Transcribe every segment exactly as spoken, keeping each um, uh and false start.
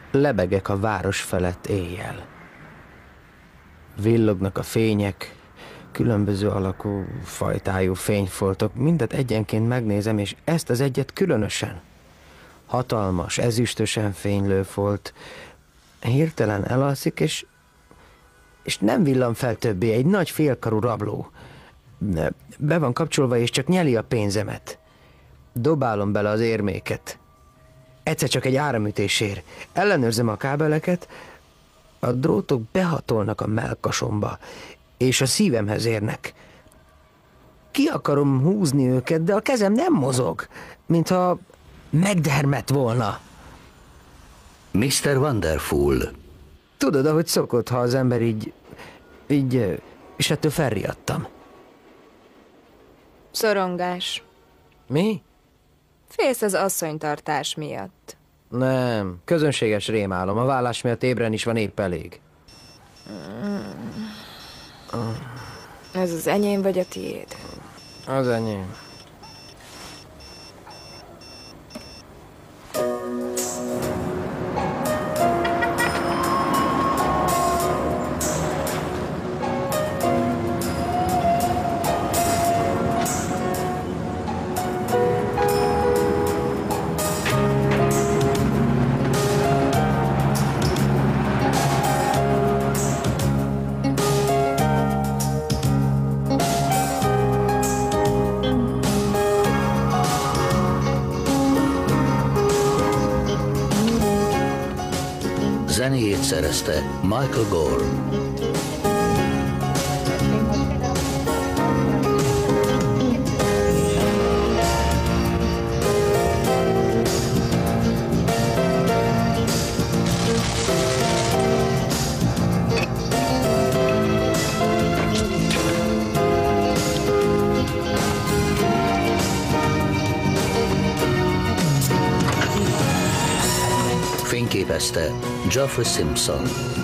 Lebegek a város felett éjjel. Villognak a fények, különböző alakú, fajtájú fényfoltok, mindet egyenként megnézem, és ezt az egyet különösen. Hatalmas, ezüstösen fénylő folt hirtelen elalszik, és, és nem villan fel többé, egy nagy félkarú rabló. Be van kapcsolva, és csak nyeli a pénzemet. Dobálom bele az érméket. Egyszer csak egy áramütésért. Ellenőrzem a kábeleket, a drótok behatolnak a mellkasomba, és a szívemhez érnek. Ki akarom húzni őket, de a kezem nem mozog, mintha megdermedt volna. miszter Wonderful. Tudod, ahogy szokott, ha az ember így... így... és ettől felriadtam. Szorongás. Mi? Félsz az asszonytartás miatt. Nem, közönséges rémálom. A vállás miatt ébren is van épp elég. Ez az enyém vagy a tiéd? Az enyém. Zenéjét szerezte Michael Gore. Fényképezte Geoffrey Simpson.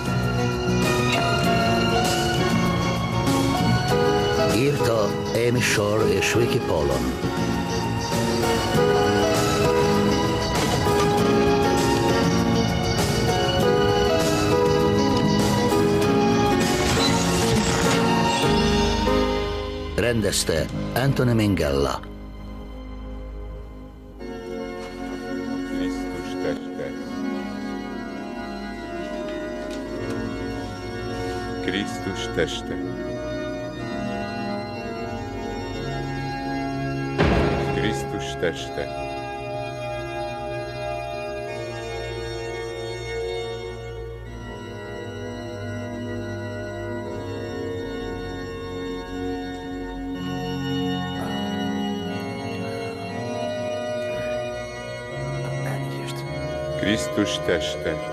Írta Amy Shore és Vicky Pollon. Rendezte Anthony Minghella. Krisztus teste. Krisztus teste. Krisztus teste.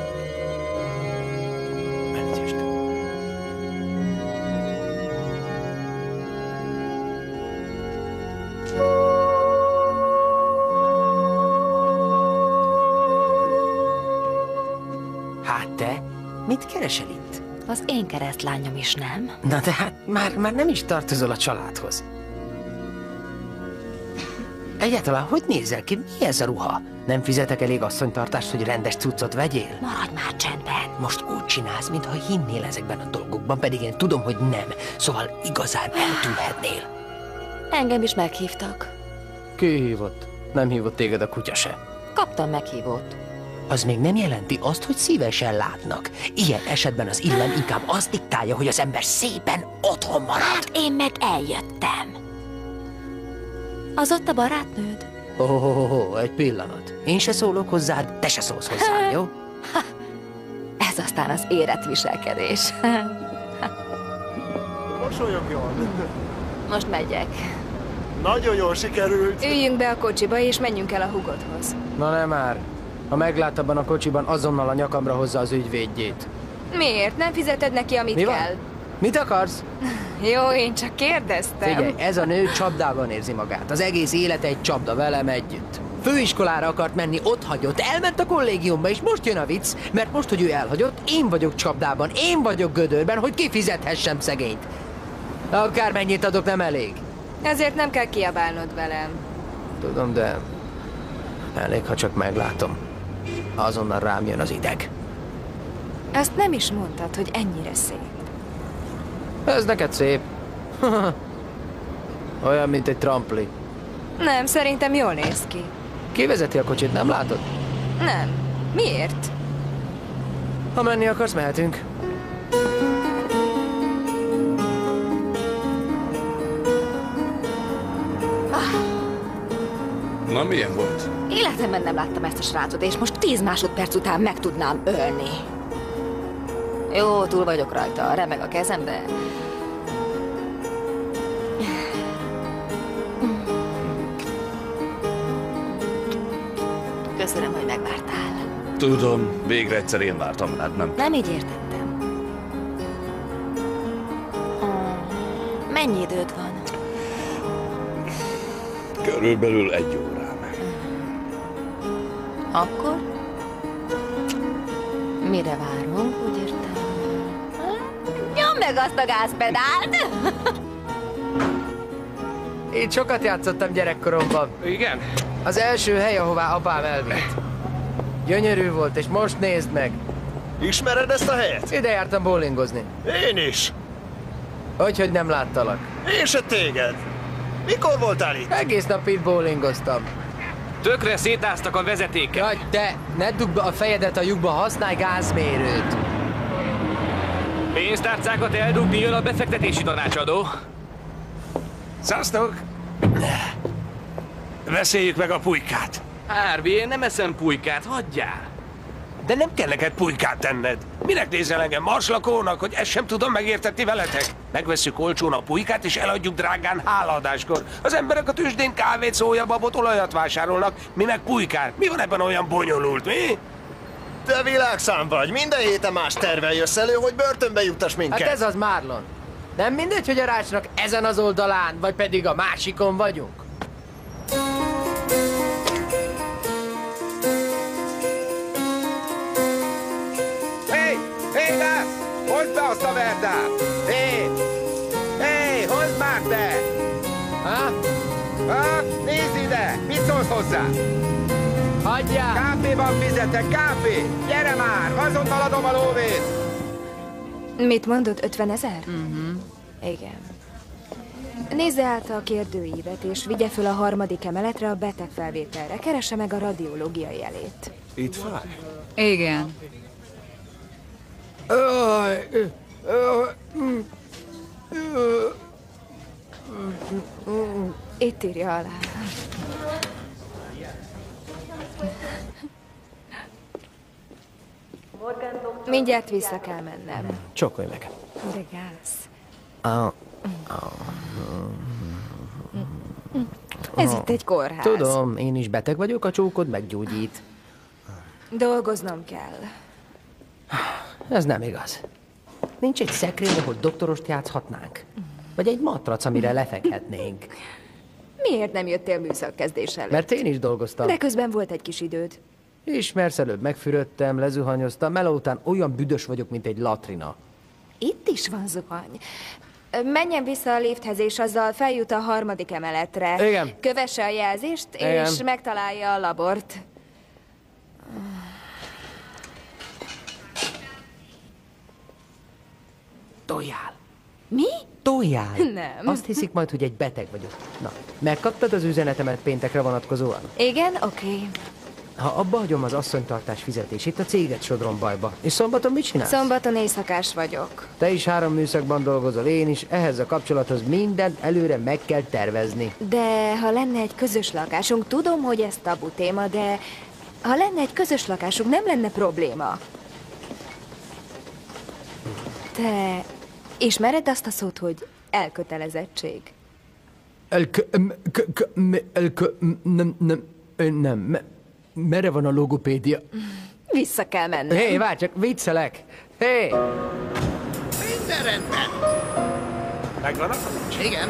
Mit keresel itt? Az én keresztlányom is, nem? Na de hát már, már nem is tartozol a családhoz. Egyáltalán hogy nézel ki? Mi ez a ruha? Nem fizetek elég asszonytartást, hogy rendes cuccot vegyél? Maradj már csendben! Most úgy csinálsz, mintha hinnél ezekben a dolgokban, pedig én tudom, hogy nem. Szóval igazán eltűnhetnél. Engem is meghívtak. Ki hívott? Nem hívott téged a kutya se. Kaptam meghívót. Az még nem jelenti azt, hogy szívesen látnak. Ilyen esetben az illem inkább azt diktálja, hogy az ember szépen otthon marad. Hát én meg eljöttem. Az ott a barátnőd? Ó, oh, oh, oh, egy pillanat. Én se szólok hozzád, te se szólsz hozzám, jó? Ez aztán az érett viselkedés. Mosolyogjon! Most megyek. Nagyon jól sikerült. Üljünk be a kocsiba, és menjünk el a húgodhoz. Na nem már. Ha meglát abban a kocsiban, azonnal a nyakamra hozza az ügyvédjét. Miért? Nem fizeted neki, amit Mi kell? Van? Mit akarsz? Jó, én csak kérdeztem. Figyelj, ez a nő csapdában érzi magát. Az egész élete egy csapda velem együtt. Főiskolára akart menni, ott hagyott, elment a kollégiumba, és most jön a vicc, mert most, hogy ő elhagyott, én vagyok csapdában, én vagyok gödörben, hogy kifizethessem szegényt. Akármennyit adok, nem elég. Ezért nem kell kiabálnod velem. Tudom, de elég, ha csak meglátom. azonnal rám jön az ideg. Azt nem is mondtad, hogy ennyire szép. Ez neked szép. Olyan, mint egy trampli. Nem, szerintem jól néz ki. Ki vezeti a kocsit, nem látod? Nem. Miért? Ha menni akarsz, mehetünk. Na, milyen volt? Életemben nem láttam ezt a srácot, és most tíz másodperc után meg tudnám ölni. Jó, túl vagyok rajta, remeg a kezem, de... Köszönöm, hogy megvártál. Tudom, végre egyszer én vártam rád, nem? Nem így értettem. Mennyi időd van? Körülbelül egy órám. Akkor? Mire várunk, úgy értem? Nyomd meg azt a gázpedált! Én sokat játszottam gyerekkoromban. Igen? Az első hely, ahová apám elvitt. Gyönyörű volt, és most nézd meg. Ismered ezt a helyet? Ide jártam bowlingozni. Én is. Hogyhogy nem láttalak. Én se téged. Mikor voltál itt? Egész nap itt bowlingoztam. Tökre szétáztak a vezetéket. Jaj, te, ne dugd be a fejedet a lyukba, használj gázmérőt. Pénztárcákat eldugni jön a befektetési tanácsadó. Szasztok! Beszéljük meg a pulykát. Árvi, én nem eszem pulykát, hagyjál. De nem kell neked pulykát tenned. Minek nézel engem marslakónak, hogy ezt sem tudom megértetni veletek? Megvesszük olcsón a pulykát, és eladjuk drágán hálaadáskor. Az emberek a tüzsdén kávét, szójababot, olajat vásárolnak. Minek pulykát? Mi van ebben olyan bonyolult, mi? Te világszám vagy. Minden héten más tervel jössz elő, hogy börtönbe juttas minket. Hát ez az Marlon. Nem mindegy, hogy a rácsnak ezen az oldalán, vagy pedig a másikon vagyunk. Hé! Hé, Gász! Hozd be azt a verdát! Hé! Hé, hozd már te! Ha? Ha? Nézd ide! Mit szólsz hozzá? Hagyjál! Kávéban fizetek, kávé! Gyere már! Azonnal adom a lóvét! Mit mondod, ötvenezer? Uh-huh. Igen. Nézze át a kérdőívet, és vigye föl a harmadik emeletre a betegfelvételre. Keresse meg a radiológiai jelét. Itt fáj? Igen. Itt írja alá. Mindjárt vissza kell mennem. Csokolj meg. De gáz. Ah. Ez itt egy kórház. Tudom, én is beteg vagyok, a csókod meggyógyít. Dolgoznom kell. Ez nem igaz. Nincs egy szekrény, ahol doktorost játszhatnánk? Vagy egy matrac, amire lefekhetnénk? Miért nem jöttél műszakkezdés előtt? Mert én is dolgoztam. De közben volt egy kis időd. Ismersz, előbb megfürödtem, lezuhanyoztam, meló után olyan büdös vagyok, mint egy latrina. Itt is van zuhany. Menjen vissza a lifthez, és azzal feljut a harmadik emeletre. Igen. Kövesse a jelzést, Igen. és megtalálja a labort. Toljál! Mi? Toljál! Nem. Azt hiszik majd, hogy egy beteg vagyok. Na, megkaptad az üzenetemet péntekre vonatkozóan? Igen, oké. Okay. Ha abba hagyom az asszonytartás fizetését, a céget sodrom bajba. És szombaton mit csinálsz? Szombaton éjszakás vagyok. Te is három műszakban dolgozol, én is. Ehhez a kapcsolathoz mindent előre meg kell tervezni. De ha lenne egy közös lakásunk, tudom, hogy ez tabu téma, de ha lenne egy közös lakásunk, nem lenne probléma. Te ismered azt a szót, hogy elkötelezettség? Elkö... kö- kö- elkö... nem... nem... nem... Merre van a logopédia? Vissza kell mennem. Hé, hey, várj csak, viccelek! Hé! Hey. Minden rendben. Megvan a kulcs? Igen.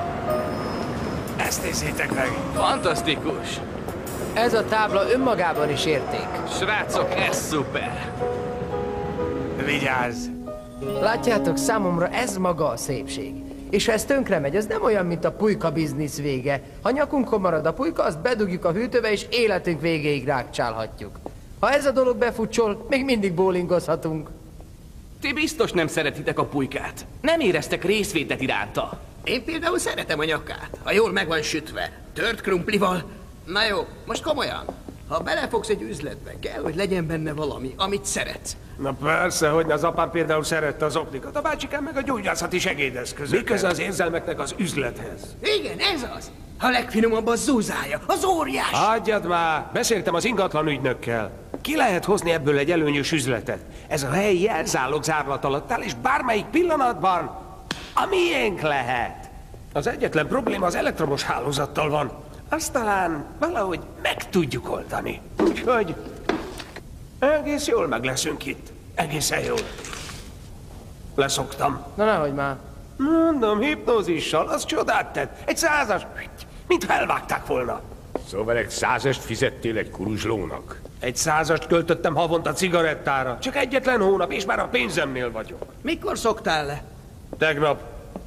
Ezt nézzétek meg. Fantasztikus! Ez a tábla önmagában is érték. Srácok, ez szuper! Vigyázz! Látjátok, számomra ez maga a szépség. És ha ez tönkre megy, ez nem olyan, mint a pulyka biznisz vége. Ha nyakunkon marad a pulyka, azt bedugjuk a hűtőbe, és életünk végéig rákcsálhatjuk. Ha ez a dolog befutcsol, még mindig bowlingozhatunk. Ti biztos nem szeretitek a pulykát. Nem éreztek részvétet iránta. Én például szeretem a nyakát, ha jól meg van sütve, tört krumplival. Na jó, most komolyan. Ha belefogsz egy üzletbe, kell, hogy legyen benne valami, amit szeretsz. Na persze, hogy az apám például szerette az optikat, a bácsikám meg a gyógyászati segédeszközöket. Mi köze az érzelmeknek az üzlethez? Igen, ez az. A legfinomabb a zúzája, az óriás. Hagyjad már, beszéltem az ingatlan ügynökkel. Ki lehet hozni ebből egy előnyös üzletet? Ez a helyi jelzálog zárlat alatt áll, és bármelyik pillanatban a miénk lehet. Az egyetlen probléma az elektromos hálózattal van. Azt talán valahogy meg tudjuk oldani. Úgyhogy egész jól meg leszünk itt. Egészen jól. Leszoktam. Na nehogy már. Mondom, hipnózissal, az csodát tett. Egy százas, mintha elvágták volna. Szóval egy százast fizettél egy kuruzslónak? Egy százast költöttem havonta cigarettára. Csak egyetlen hónap, és már a pénzemnél vagyok. Mikor szoktál le? Tegnap.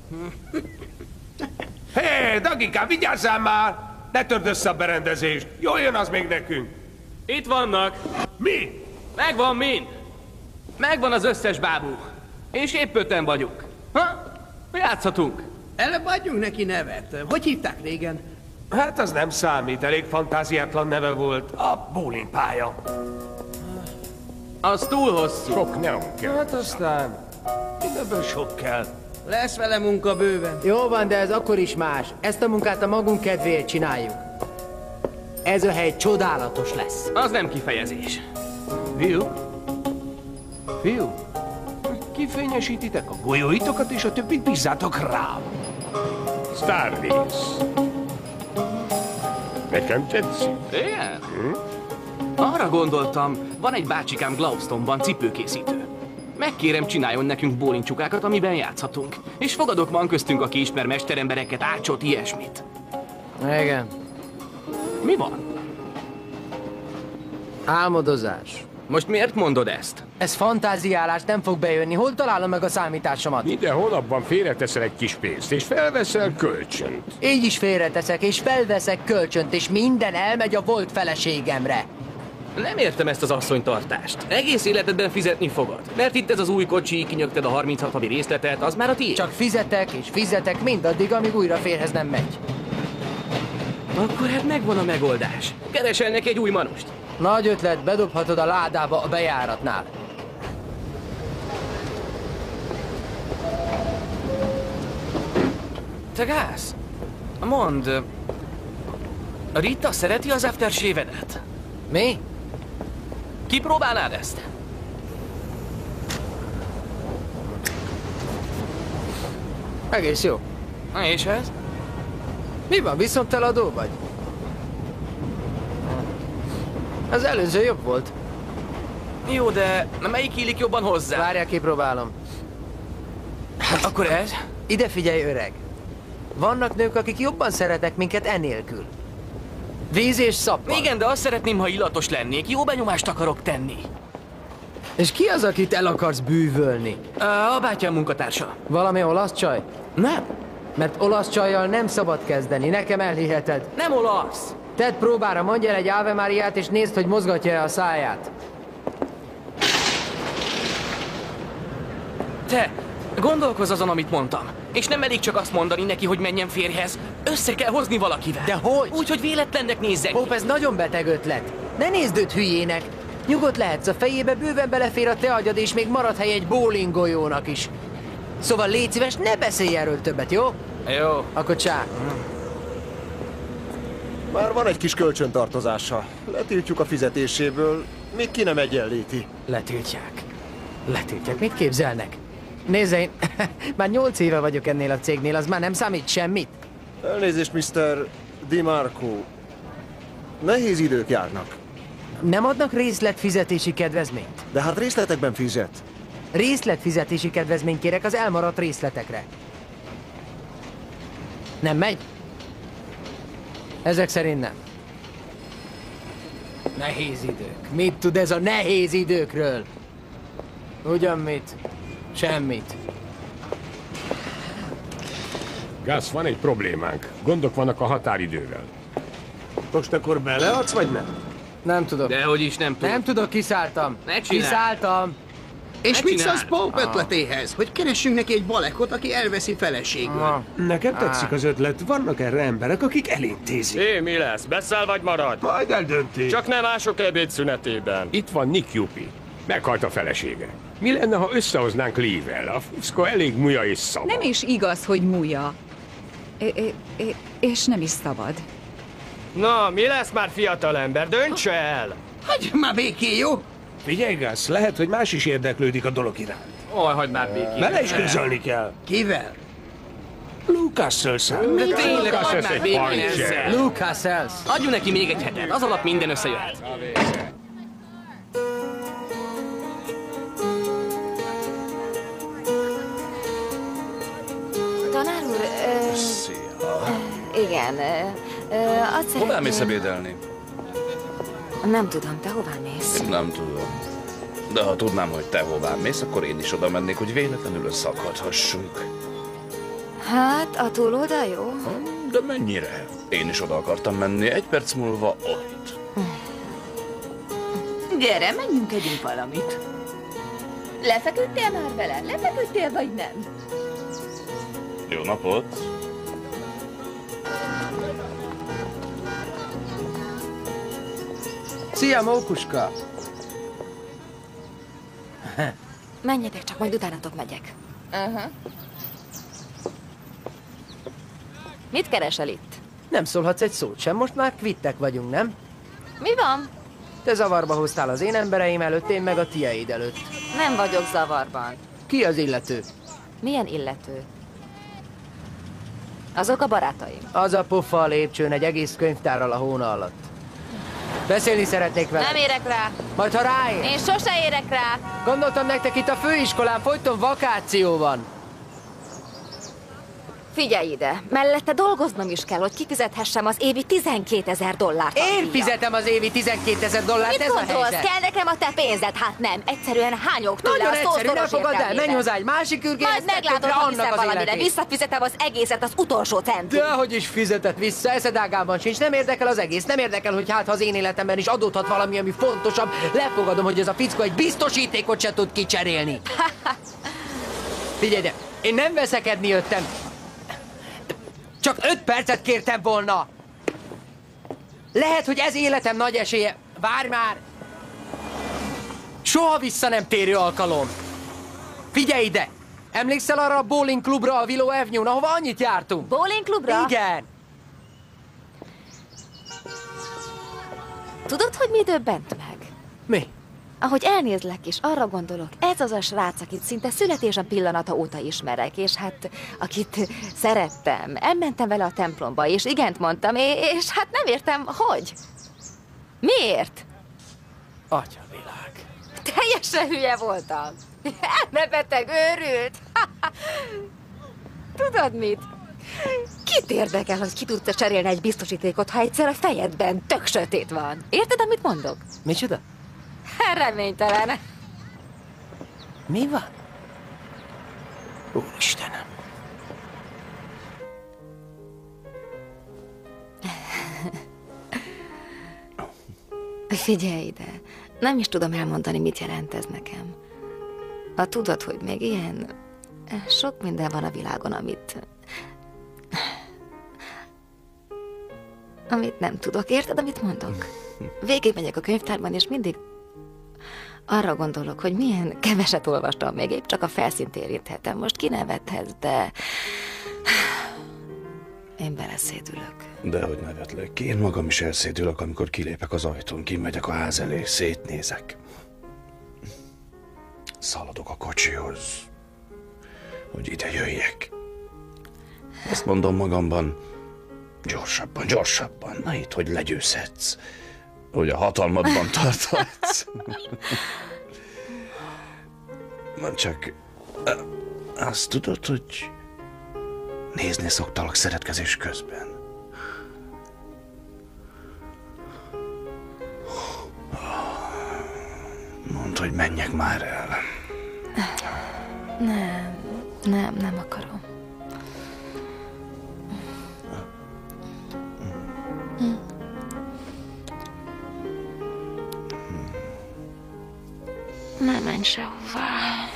Hé, hey, Dagikám, vigyázzál már! Ne törd össze a berendezést! Jól jön az még nekünk! Itt vannak. Mi? Megvan mind. Megvan az összes bábú. És épp öten vagyunk. Ha? Játszhatunk. Előbb adjunk neki nevet. Hogy hívták régen? Hát az nem számít, elég fantáziátlan neve volt. A bowling pálya. Az túl hosszú. Sok nem kell. Hát aztán mindenből sok kell. Lesz vele munka bőven. Jó van, de ez akkor is más. Ezt a munkát a magunk kedvéért csináljuk. Ez a hely csodálatos lesz. Az nem kifejezés. Fiú? Fiú? Kifényesítitek a golyóitokat, és a többit bízzátok rám. Starrész. Nekem tetszik. Igen? Hm? Arra gondoltam, van egy bácsikám Glaustonban cipőkészítő. Megkérem, csináljon nekünk bowlingcsukákat, amiben játszhatunk. És fogadok van köztünk, aki ismer mesterembereket, ácsot, ilyesmit. Igen. Mi van? Álmodozás. Most miért mondod ezt? Ez fantáziálás, nem fog bejönni. Hol találom meg a számításomat? Minden hónapban félreteszel egy kis pénzt, és felveszel kölcsönt. Így is félreteszek, és felveszek kölcsönt, és minden elmegy a volt feleségemre. Nem értem ezt az asszonytartást. Egész életedben fizetni fogod. Mert itt ez az új kocsi, kinyögted a harminchat havi részletet, az már a tiéd. Csak fizetek és fizetek mindaddig, amíg újra férhez nem megy. Akkor hát megvan a megoldás. Keresel neki egy új manust. Nagy ötlet, bedobhatod a ládába a bejáratnál. Te gáz? Mondd, Rita szereti az aftershave-edet? Mi? Kipróbálnád ezt? Egész jó. Na és ez? Mi van, viszonteladó vagy? Az előző jobb volt. Jó, de melyik illik jobban hozzá? Várjál, kipróbálom. Akkor ez? Ide figyelj, öreg. Vannak nők, akik jobban szeretnek minket enélkül. Víz és szappal. Igen, de azt szeretném, ha illatos lennék. Jó benyomást akarok tenni. És ki az, akit el akarsz bűvölni? A bátyám munkatársa. Valami olasz csaj? Nem. Mert olasz csajjal nem szabad kezdeni, nekem elhiheted. Nem olasz. Tedd próbára, mondj el egy Ave Mariát, és nézd, hogy mozgatja-e a száját. Te, gondolkozz azon, amit mondtam. És nem elég csak azt mondani neki, hogy menjen férjhez. Össze kell hozni valakivel. De hogy? Úgy, hogy véletlennek nézzek. Hopp, ez nagyon beteg ötlet. Ne nézd őt hülyének. Nyugodt lehetsz, a fejébe bőven belefér a te agyad, és még marad hely egy bowling golyónak is. Szóval légy szíves, ne beszélj erről többet, jó? Jó. Akkor csá. Már van egy kis kölcsöntartozása. Letiltjuk a fizetéséből, még ki nem egyenlíti. Letiltják. Letiltják. Mit képzelnek? Nézze, én már nyolc éve vagyok ennél a cégnél, az már nem számít semmit. Elnézést, miszter DiMarco. Nehéz idők járnak. Nem adnak részletfizetési kedvezményt? De hát részletekben fizet. Részletfizetési kedvezményt kérek az elmaradt részletekre. Nem megy? Ezek szerint nem. Nehéz idők. Mit tud ez a nehéz időkről? Ugyan mit? Semmit. Gász, van egy problémánk. Gondok vannak a határidővel. Most akkor beleadsz, vagy nem? Nem tudok. Dehogy is nem tudok. Nem tudok, kiszálltam. Ne csinálj. Kiszálltam. És Ne mit csinálj. szólsz Pope Ah. ötletéhez? Hogy keressünk neki egy balekot, aki elveszi feleségül. Ah. Nekem tetszik az ötlet, vannak erre emberek, akik elintézik. Hé, mi lesz? Beszáll vagy marad? Majd eldönti. Csak nem mások ebédszünetében. Itt van Nick Yuppie. Meghalt a felesége. Mi lenne, ha összehoznánk Lee-vel? A fuszka elég muja és szabad. Nem is igaz, hogy múja. É- é- é- és nem is szabad. Na, mi lesz már, fiatalember? Dönts el! Hagyj már békén, jó? Figyelj, Gus, lehet, hogy más is érdeklődik a dolog iránt. Oj, hagyd már békén. Vele is közölni kell. Kivel? Lucas-szöl számít. De tényleg, Lucas, hagyd ez már egy békén pancser. ezzel. Lucas Elsz. Adjunk neki még egy hetet, az alatt minden összejöhet. Tanár úr, ö, Szia. igen, ö, ö, azt szeretném... Hová mész ebédelni? Nem tudom, te hová mész? Nem tudom. De ha tudnám, hogy te hová mész, akkor én is oda mennék, hogy véletlenül összeakadhassunk. Hát, a túloldal jó? De mennyire? Én is oda akartam menni, egy perc múlva ott. Gyere, menjünk, együnk valamit. Lefeküdtél már vele? Lefeküdtél, vagy nem? Jó napot! Szia, mókuska! Menjetek csak, majd utánatok megyek. Uh-huh. Mit keresel itt? Nem szólhatsz egy szót sem, most már kvittek vagyunk, nem? Mi van? Te zavarba hoztál az én embereim előtt, én meg a tieid előtt. Nem vagyok zavarban. Ki az illető? Milyen illető? Azok a barátaim. Az a puffa a lépcsőn egy egész könyvtárral a hóna alatt. Beszélni szeretnék vele. Nem érek rá. Majd ha ráér. Én sose érek rá. Gondoltam nektek itt a főiskolán folyton vakáció van. Figyelj ide, mellette dolgoznom is kell, hogy kifizethessem az évi tizenkétezer dollárt. Én fizetem az évi tizenkétezer dollárt, Mit ez a gondolsz? helyzet. Kell nekem a te pénzed? Hát nem, egyszerűen hányok tőle Nagyon a egyszerű, ne szószoros fogad el, értelmében. menj hozzá egy másik Majd ürgélyeztetőkre, meglátod, ha hiszem annak az valamire. életét. Visszafizetem az egészet, az utolsó centig. Dehogy is fizetett vissza, eszed ágában sincs, nem érdekel az egész, nem érdekel, hogy hát ha az én életemben is adódhat valami, ami fontosabb, lefogadom, hogy ez a fickó egy biztosítékot se tud kicserélni. Figyelj ide, én nem veszekedni jöttem. Csak öt percet kértem volna. Lehet, hogy ez életem nagy esélye. Várj már! Soha vissza nem térő alkalom. Figyelj ide! Emlékszel arra a bowling klubra a Willow Avenue-n, ahova annyit jártunk? Bowling klubra? Igen. Tudod, hogy mi döbbent meg? Mi? Ahogy elnézlek és arra gondolok, ez az a srác, akit szinte születésem pillanata óta ismerek, és hát akit szerettem. Elmentem vele a templomba, és igent mondtam, és hát nem értem, hogy. Miért? Atyavilág. Teljesen hülye voltam. Elmebeteg, őrült. Tudod mit? Kit érdekel, hogy ki tudsz cserélni egy biztosítékot, ha egyszer a fejedben tök sötét van? Érted, amit mondok? Micsoda? Reménytelen. Mi van? Úristenem. Figyelj ide, nem is tudom elmondani, mit jelent ez nekem. Ha tudod, hogy még ilyen sok minden van a világon, amit... amit nem tudok. Érted, amit mondok? Végig megyek a könyvtárban, és mindig arra gondolok, hogy milyen keveset olvastam még, épp csak a felszínt érinthetem. Most kinevethetsz, de... én beleszédülök. Dehogy nevetlek ki. Én magam is elszédülök, amikor kilépek az ajtón, kimegyek a ház elé, szétnézek. Szaladok a kocsihoz, hogy ide jöjjek. Ezt mondom magamban, gyorsabban, gyorsabban, na itt, hogy legyőzhetsz, hogy a hatalmadban tarthatsz. Mondd csak, azt tudod, hogy nézni szoktalak szeretkezés közben. Mondd, hogy menjek már el. Nem, nem, nem akarom. Nem menj sehová.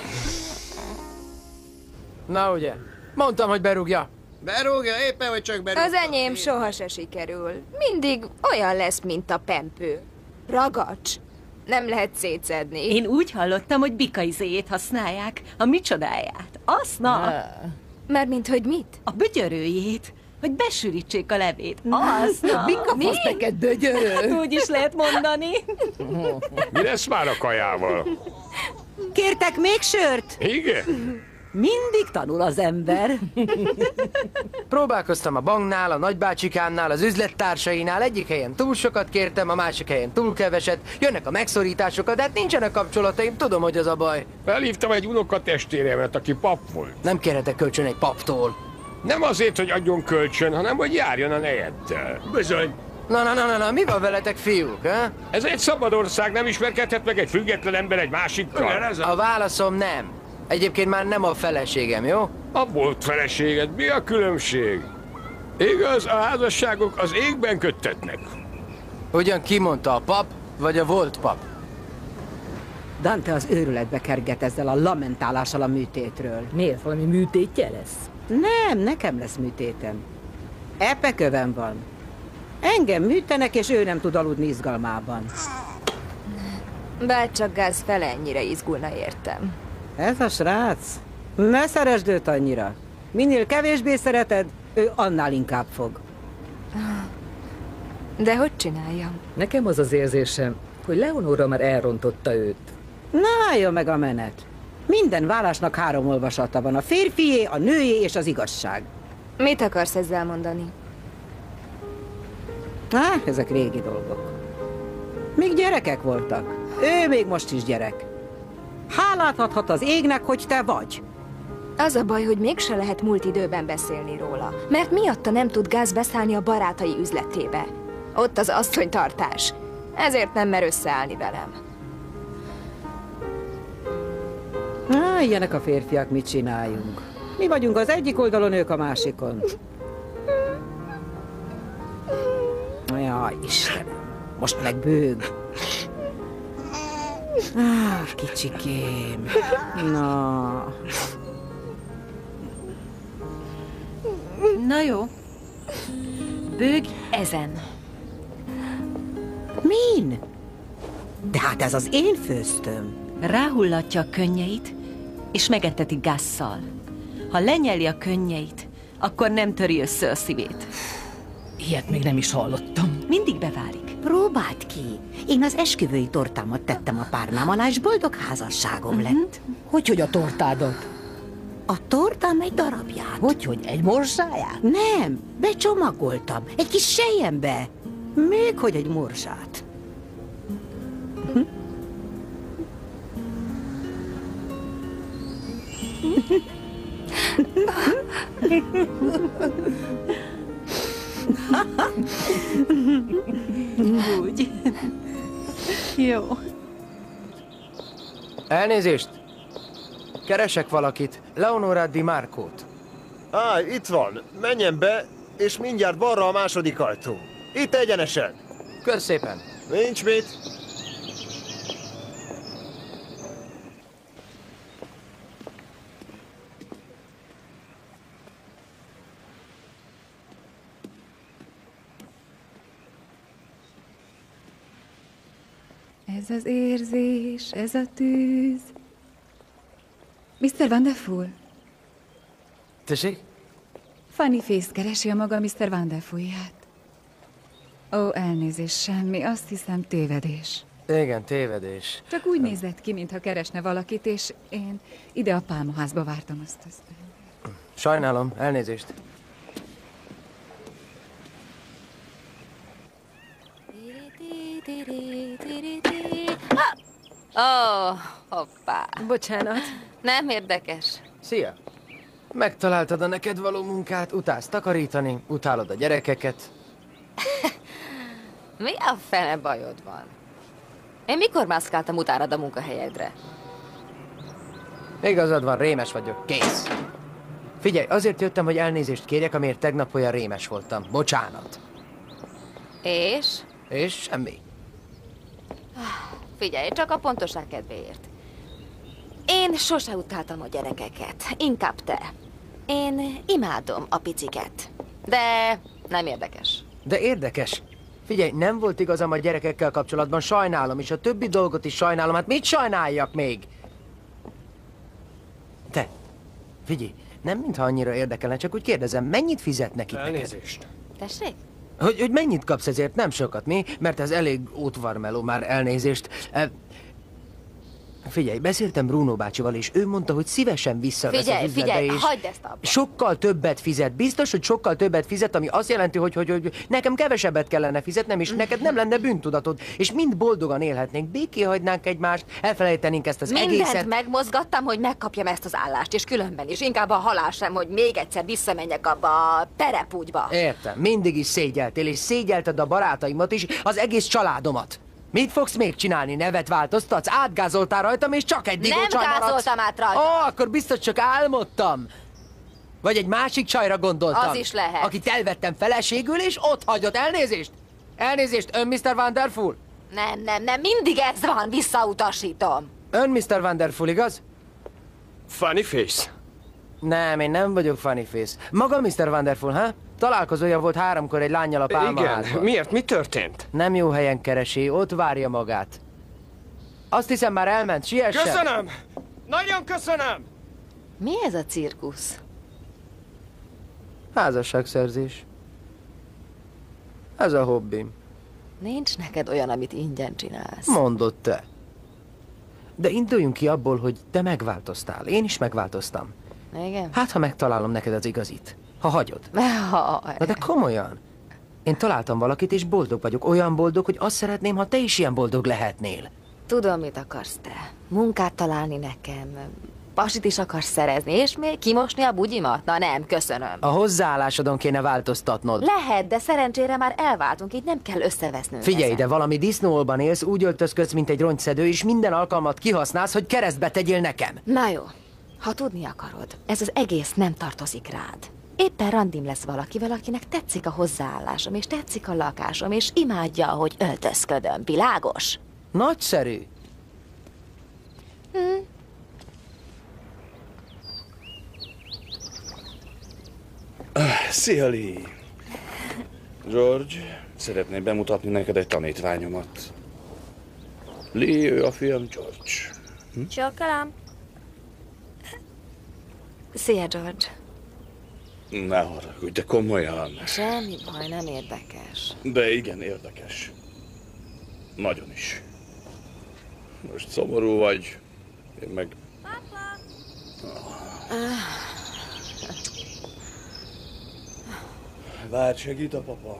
Na ugye, mondtam, hogy berúgja. Berúgja, éppen vagy csak berúgja. Az enyém soha se sikerül. Mindig olyan lesz, mint a pempő. Ragacs. Nem lehet szétszedni. Én úgy hallottam, hogy bikaizéjét használják. A micsodáját. Azt, na. Mármint, hogy mit? A bögyörőjét. Hogy besűrítsék a levét. Azt, na. Mika Mi? fasz neked bögyörő? Hát úgy is lehet mondani. Mi lesz már a kajával? Kértek még sört? Igen? Mindig tanul az ember. Próbálkoztam a banknál, a nagybácsikámnál, az üzlettársainál, egyik helyen túl sokat kértem, a másik helyen túl keveset, jönnek a megszorítások, de hát nincsenek kapcsolataim, tudom, hogy az a baj. Felhívtam egy unokatestvéremet, aki pap volt. Nem kérhetek kölcsön egy paptól. Nem azért, hogy adjon kölcsön, hanem hogy járjon a nejeddel. Bizony. Na, na, na, na, na, mi van veletek, fiúk, ha? Ez egy szabad ország, nem ismerkedhet meg egy független ember egy másikkal. A válaszom nem. Egyébként már nem a feleségem, jó? A volt feleséged, mi a különbség? Igaz, a házasságok az égben köttetnek. Ugyan ki mondta, a pap, vagy a volt pap? Dante az őrületbe kerget ezzel a lamentálással a műtétről. Miért? Valami műtétje lesz? Nem, nekem lesz műtétem. Epekövem van. Engem műtenek, és ő nem tud aludni izgalmában. Bárcsak Gáz fele ennyire izgulna értem. Ez a srác? Ne szeresd őt annyira. Minél kevésbé szereted, ő annál inkább fog. De hogy csináljam? Nekem az az érzésem, hogy Leonora már elrontotta őt. Na, álljon meg a menet. Minden vállásnak három olvasata van. A férfié, a nőjé és az igazság. Mit akarsz ezzel mondani? Á, ezek régi dolgok. Még gyerekek voltak. Ő még most is gyerek. Hálát adhat az égnek, hogy te vagy. Az a baj, hogy mégse lehet múlt időben beszélni róla, mert miatta nem tud Gáz beszállni a barátai üzletébe. Ott az asszonytartás. Ezért nem mer összeállni velem. Á, ilyenek a férfiak, mit csináljunk? Mi vagyunk az egyik oldalon, ők a másikon. Jaj, Istenem, most meg bőg. Ah, kicsikém. Na. Na jó. Bőg ezen. Min? De hát ez az én főztöm. Ráhullatja a könnyeit, és megeteti Gázzal. Ha lenyeli a könnyeit, akkor nem töri össze a szívét. Ilyet még nem is hallottam. Mindig beválik. Próbáld ki. Én az esküvői tortámat tettem a párnám alá, és boldog házasságom uh-huh. lett. Hogy, hogy a tortádat? A tortám egy darabját. Hogy, hogy egy morzsáját? Nem, becsomagoltam. Egy kis selyembe. Még hogy egy morzsát. Hm? Úgy. Jó. Elnézést! Keresek valakit. Leonora Di Marcót. Á, itt van. Menjen be, és mindjárt balra a második ajtó. Itt egyenesen. Kösz szépen. Nincs mit. Ez az érzés, ez a tűz. miszter Wonderful? Tessék? Funny Face keresi a maga miszter Wonderfulját. Ó, elnézést, semmi, azt hiszem tévedés. Igen, tévedés. Csak úgy nézett ki, mintha keresne valakit, és én ide a pálmaházba vártam azt az. Sajnálom, elnézést. Ó, oh, hoppá. Bocsánat. Nem érdekes. Szia! Megtaláltad a neked való munkát, utálsz takarítani, utálod a gyerekeket. Mi a fene bajod van? Én mikor mászkáltam utánad a munkahelyedre? Igazad van, rémes vagyok, kész. Figyelj, azért jöttem, hogy elnézést kérjek, amiért tegnap olyan rémes voltam. Bocsánat. És? És semmi. Figyelj, csak a pontoság kedvéért. Én sose utáltam a gyerekeket. Inkább te. Én imádom a piciket. De nem érdekes. De érdekes. Figyelj, nem volt igazam a gyerekekkel kapcsolatban, sajnálom, és a többi dolgot is sajnálom. Hát mit sajnáljak még? Te, figyelj, nem mintha annyira érdekelne, csak úgy kérdezem, mennyit fizetnek itt Elnézést. neked? Tessék? Hogy, hogy mennyit kapsz ezért? Nem sokat, mi? Mert ez elég útvarmeló, már elnézést. E, figyelj, beszéltem Bruno bácsival, és ő mondta, hogy szívesen visszavesz Figyelj, az üzletbe, figyelj, és hagyd ezt abba. sokkal többet fizet. Biztos, hogy sokkal többet fizet, ami azt jelenti, hogy, hogy, hogy nekem kevesebbet kellene fizetnem, és neked nem lenne bűntudatod, és mind boldogan élhetnénk, béké hagynánk egymást, elfelejtenénk ezt az Mindent egészet. megmozgattam, hogy megkapjam ezt az állást, és különben is. Inkább a halál sem, hogy még egyszer visszamenjek abba a terepúgyba. Értem, mindig is szégyeltél, és szégyelted a barátaimat is, az egész családomat. Mit fogsz még csinálni? Nevet változtatsz? Átgázoltál rajtam, és csak egy digó Nem csaj maradsz? gázoltam át rajta. Ó, akkor biztos csak álmodtam. Vagy egy másik csajra gondoltam. Az is lehet. Akit elvettem feleségül, és ott hagyott. Elnézést! Elnézést, ön miszter Wonderful? Nem, nem, nem, mindig ez van, visszautasítom. Ön miszter Wonderful, igaz? Funny face. Nem, én nem vagyok funny face. Maga miszter Wonderful, ha? Találkozója volt háromkor egy lánnyal a pálmaházban. Igen, miért? Mi történt? Nem jó helyen keresi, ott várja magát. Azt hiszem már elment, siessen! Köszönöm! Nagyon köszönöm! Mi ez a cirkusz? Házasságszerzés. Ez a hobbim. Nincs neked olyan, amit ingyen csinálsz. Mondod te. De induljunk ki abból, hogy te megváltoztál. Én is megváltoztam. Igen? Hát, ha megtalálom neked az igazit. Ha hagyod. Ha... Na de komolyan. Én találtam valakit, és boldog vagyok. Olyan boldog, hogy azt szeretném, ha te is ilyen boldog lehetnél. Tudom, mit akarsz te. Munkát találni nekem. Pasit is akarsz szerezni, és még kimosni a bugyimat? Na nem, köszönöm. A hozzáállásodon kéne változtatnod. Lehet, de szerencsére már elváltunk, így nem kell összevesznünk. Figyelj, ezen. de valami disznóolban élsz, úgy öltözködsz, mint egy rongyszedő, és minden alkalmat kihasználsz, hogy keresztbe tegyél nekem. Na jó, ha tudni akarod, ez az egész nem tartozik rád. Éppen randim lesz valakivel, akinek tetszik a hozzáállásom, és tetszik a lakásom, és imádja, ahogy öltözködöm. Világos? Nagyszerű. Hm. Szia, Lee. George, szeretném bemutatni neked egy tanítványomat. Lee, ő a fiam George. Hm? Csókolom. Szia, George. Ne haragudj, de komolyan. Semmi baj, nem érdekes. De igen, érdekes. Nagyon is. Most szomorú vagy, én meg... Várj, segít a papa.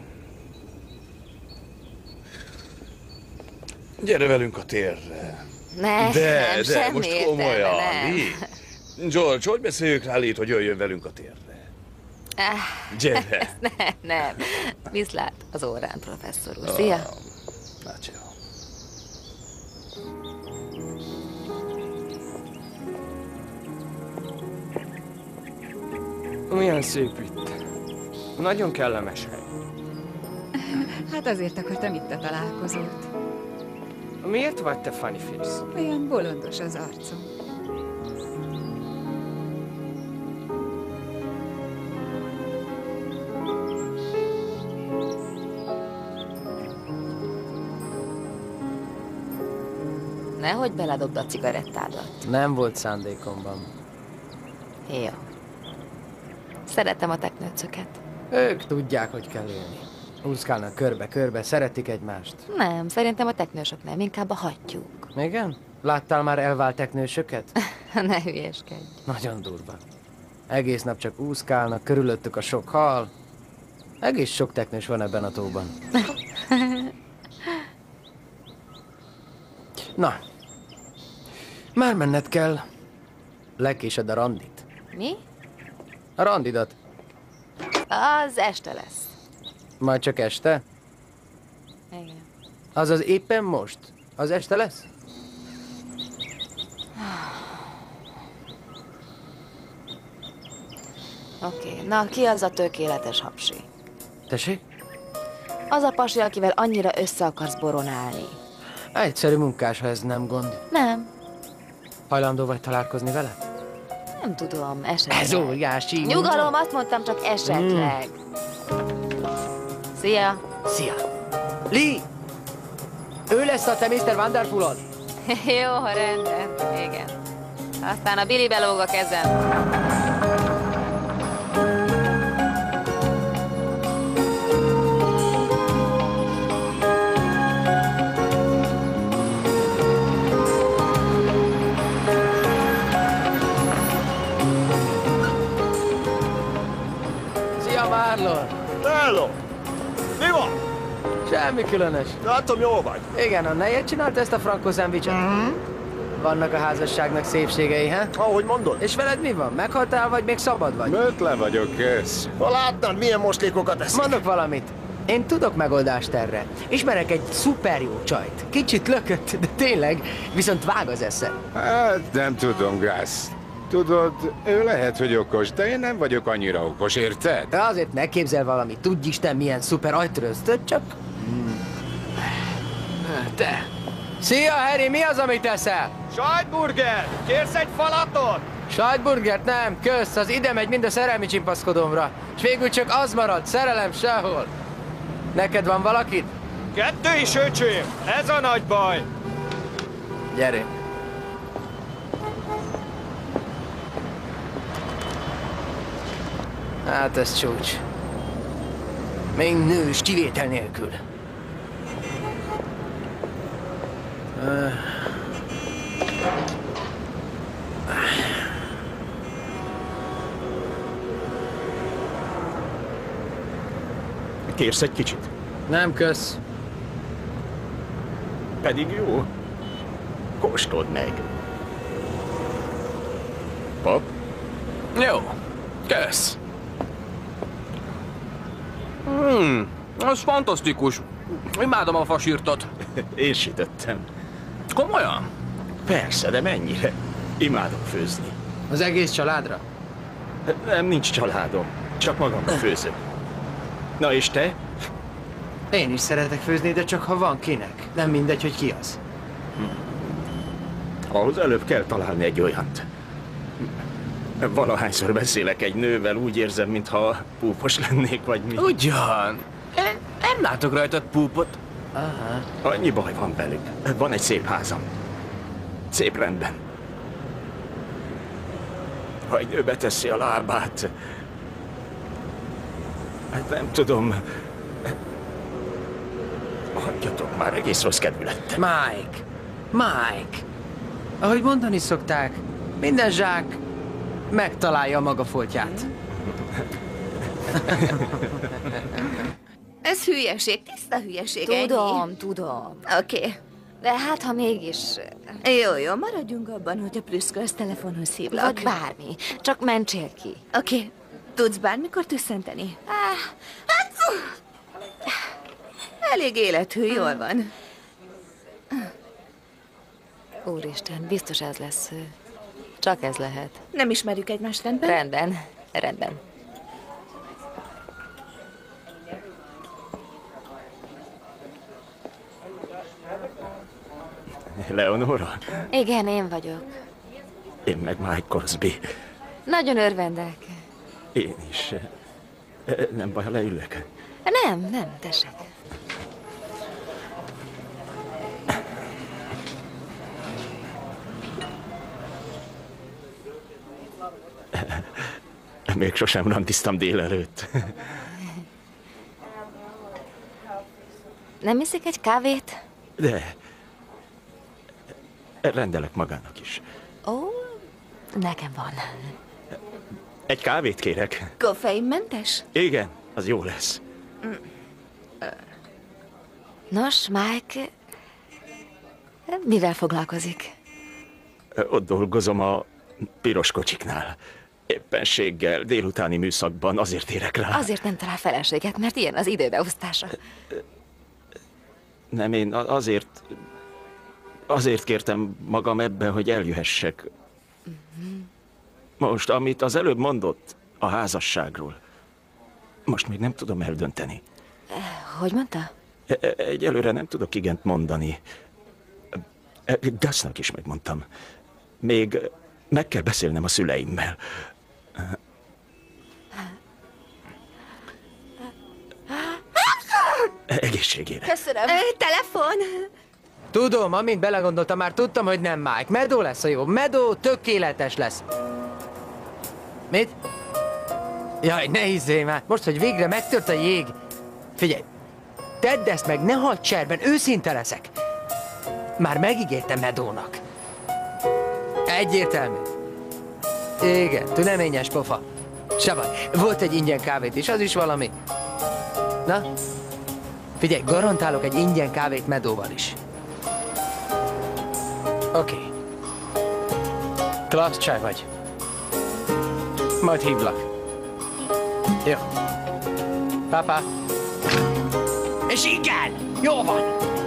Gyere velünk a térre. Ne, de, nem, de, semmi most értelme, komolyan, nem. Lee. George, hogy beszéljük rá Lee-t, hogy jöjjön velünk a térre? Ah, Gyere. nem, nem. Viszlát az órán, professzor úr. Szia. Ah, hát jó. Milyen szép itt. Nagyon kellemes hely. Hát azért akartam itt a találkozót. Miért vagy te funny face? Olyan bolondos az arcom. Nehogy beledobd a cigarettádat. Nem volt szándékomban. Jó. Szeretem a teknőcöket. Ők tudják, hogy kell élni. Úszkálnak körbe-körbe, szeretik egymást. Nem, szerintem a teknősök nem, inkább a hattyúk. Igen? Láttál már elvált teknősöket? Ne hülyéskedj. Nagyon durva. Egész nap csak úszkálnak, körülöttük a sok hal. Egész sok teknős van ebben a tóban. Na, már menned kell. Legkésed a randit. Mi? A randidat. Az este lesz. Majd csak este? Igen. Azaz éppen most? Az este lesz? Oké, okay. Na ki az a tökéletes hapsi? Tessék? Az a pasi, akivel annyira össze akarsz boronálni. Egyszerű munkás, ha ez nem gond. Nem. Hajlandó vagy találkozni vele? Nem tudom, esetleg. Ez óriási. Nyugalom, azt mondtam, csak esetleg. Szia! Szia! Lee! Ő lesz a te miszter Wonderful-od? Jó, rendben. Igen. Aztán a Billy belóg a kezem. Szia, Marlon! Hello! Mi van? Semmi különös. Látom, jól vagy. Igen, a nejed csinált ezt a frankó szendvicset? Mm-hmm. Vannak a házasságnak szépségei, he? Ahogy mondod. És veled mi van? Meghaltál, vagy még szabad vagy? Mötle vagyok, kész. Ha látnád, milyen moslékokat eszik. Mondok valamit. Én tudok megoldást erre. Ismerek egy szuper jó csajt. Kicsit lökött, de tényleg, viszont vág az esze. Hát, nem tudom, Gász. Tudod, ő lehet, hogy okos, de én nem vagyok annyira okos, érted? De azért megképzel valamit. Tudj Isten, milyen szuper agytröztöd, csak... Te! Szia, Harry, mi az, amit eszel? Sajtburger! Kérsz egy falatot? Sajtburgert nem, kösz, az ide megy mind a szerelmi csimpaszkodomra. És végül csak az marad, szerelem sehol. Neked van valakit? Kettő is, öcsém! Ez a nagy baj! Gyere. Hát ez csúcs. Még nő is kivétel nélkül. Uh. Kérsz egy kicsit? Nem, kösz. Pedig jó. Kóstold meg. Pap? Jó, kösz. Hmm, az fantasztikus. Imádom a fasírtot. Én sütöttem. Komolyan? Persze, de mennyire? Imádok főzni. Az egész családra? Nem, nincs családom. Csak magamra főzök. Na és te? Én is szeretek főzni, de csak ha van kinek. Nem mindegy, hogy ki az. Hm. Ahhoz előbb kell találni egy olyant. Valahányszor beszélek egy nővel, úgy érzem, mintha púpos lennék, vagy mi. Ugyan. Én nem látok rajtad púpot. Aha. Annyi baj van velük. Van egy szép házam. Szép rendben. Ha egy nő beteszi a lábát... Hát nem tudom... Hagyjatok már, egész rossz kedvű lettem. Mike! Mike! Ahogy mondani szokták, minden zsák megtalálja a maga foltját. Ez hülyeség, tiszta hülyeség. Tudom, ennyi. tudom. Oké. Okay. De hát, ha mégis... Jó, jó, maradjunk abban, hogy a Prüszkölsz telefonhoz hívlak. Vagy bármi. Csak mentsél ki. Oké. Okay. Tudsz bármikor tüsszenteni? Ah, hát... Elég élethű, jól van. Úristen, biztos ez lesz. Csak ez lehet. Nem ismerjük egymást, rendben? Rendben, rendben. Leonora? Igen, én vagyok. Én meg Mike Crosby. Nagyon örvendek. Én is. Nem baj, ha leülök. Nem, nem, tessék. Még sosem randiztam délelőtt. Nem iszik egy kávét? De... rendelek magának is. Ó, nekem van. Egy kávét kérek. Koffeinmentes? Igen, az jó lesz. Nos, Mike, mivel foglalkozik? Ott dolgozom a piros kocsiknál. Éppenséggel délutáni műszakban, azért érek rá. Azért nem talál feleséget, mert ilyen az időbeosztása. Nem, én azért... Azért kértem magam ebbe, hogy eljöhessek. Most, amit az előbb mondott a házasságról, most még nem tudom eldönteni. Hogy mondta? Egyelőre nem tudok igent mondani. Gusnak is megmondtam. Még meg kell beszélnem a szüleimmel. Egészségére. Köszönöm. Ö, telefon. Tudom, amint belegondoltam, már tudtam, hogy nem Mike. Meadow lesz a jó. Meadow tökéletes lesz. Mit? Jaj, ne hizzél már. Most, hogy végre megtört a jég. Figyelj, tedd ezt meg, ne hagyd cserben, őszinte leszek. Már megígértem Meadownak. Egyértelmű. Igen, tüleményes pofa. Se baj, volt egy ingyen kávét is, az is valami. Na? Figyelj, garantálok egy ingyen kávét Meadowval is. Oké. Okay. Klassz csaj vagy. Majd hívlak. Jó. Papa. És igen! Jó van!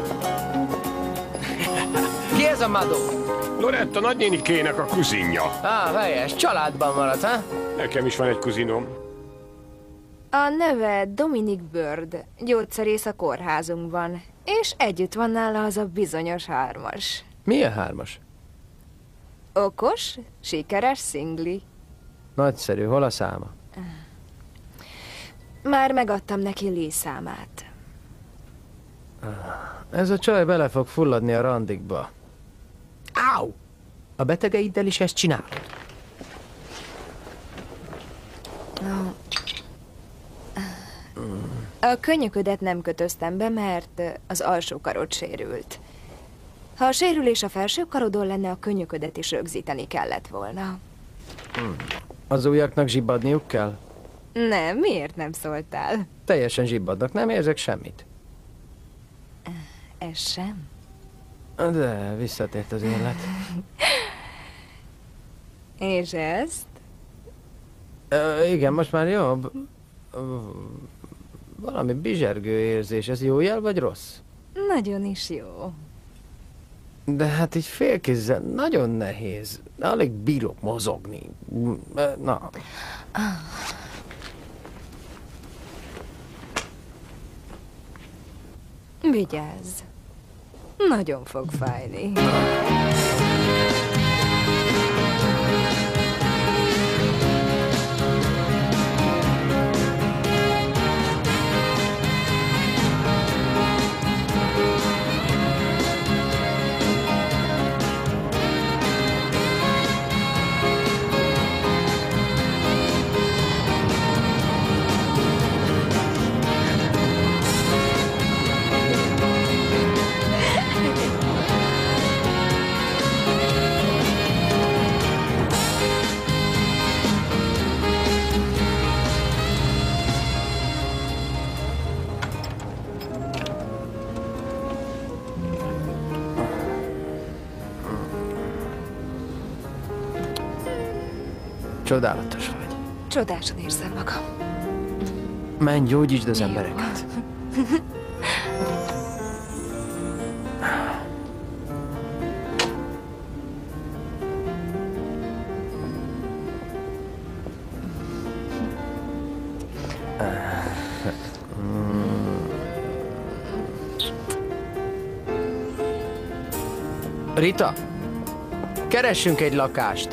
Ki ez a Meadow? Loretta nagynénikének a kuzinja. Á, helyes, családban maradt, ha? Nekem is van egy kuzinom. A neve Dominic Bird, gyógyszerész a kórházunkban, és együtt van nála az a bizonyos hármas. Mi a hármas? Okos, sikeres szingli. Nagyszerű, hol a száma? Már megadtam neki Lee számát. Ez a csaj bele fog fulladni a randikba. Áú! A betegeiddel is ezt csinálod? A könyöködet nem kötöztem be, mert az alsó karod sérült. Ha a sérülés a felső karodon lenne, a könyöködet is rögzíteni kellett volna. Hmm. Az ujjaknak zsibbadniuk kell? Nem, miért nem szóltál? Teljesen zsibbadnak, nem érzek semmit. Ez sem? De visszatért az élet. És ezt? Ö, igen, most már jobb. Valami bizsergő érzés, ez jó jel vagy rossz? Nagyon is jó. De hát így félkézzel nagyon nehéz. Alig bírok mozogni. Na. Vigyázz. Nagyon fog fájni. Csodálatos vagy. Csodásan érzem magam. Menj, gyógyítsd az embereket. Rita, keressünk egy lakást.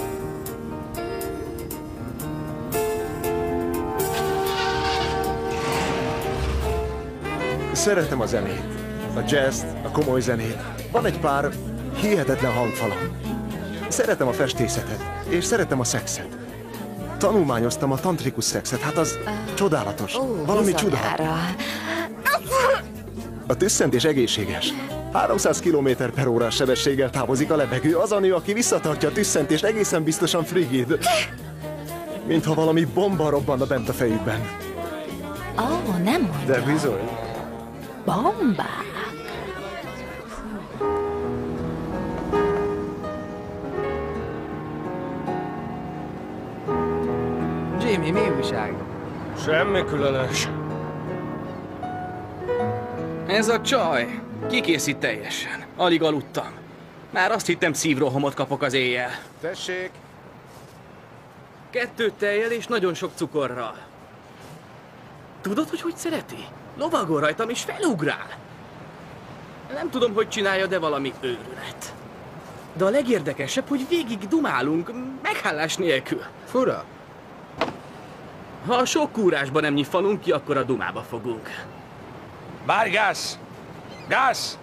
Szeretem a zenét, a jazzt, a komoly zenét. Van egy pár hihetetlen hangfalam. Szeretem a festészetet, és szeretem a szexet. Tanulmányoztam a tantrikus szexet, hát az uh, csodálatos. Uh, Valami csodálatos. A tüsszentés egészséges. háromszáz kilométer per órás sebességgel távozik a levegő. Az a nő, aki visszatartja a tüsszentést, egészen biztosan frigid. Mintha valami bomba robbanna bent a fejükben. Ó, oh, nem mondom. De bizony. Bombák. Jimmy, mi újság? Semmi különös. Ez a csaj. Kikészít teljesen. Alig aludtam. Már azt hittem szívrohamot kapok az éjjel. Tessék! Kettő tejjel és nagyon sok cukorral. Tudod, hogy hogy szereti? Lovagol rajtam és felugrál. Nem tudom, hogy csinálja, de valami őrület. De a legérdekesebb, hogy végig dumálunk, meghálás nélkül. Fura. Ha a sok kúrásba nem nyitfanunk ki, akkor a dumába fogunk. Várj, Gász! Gász!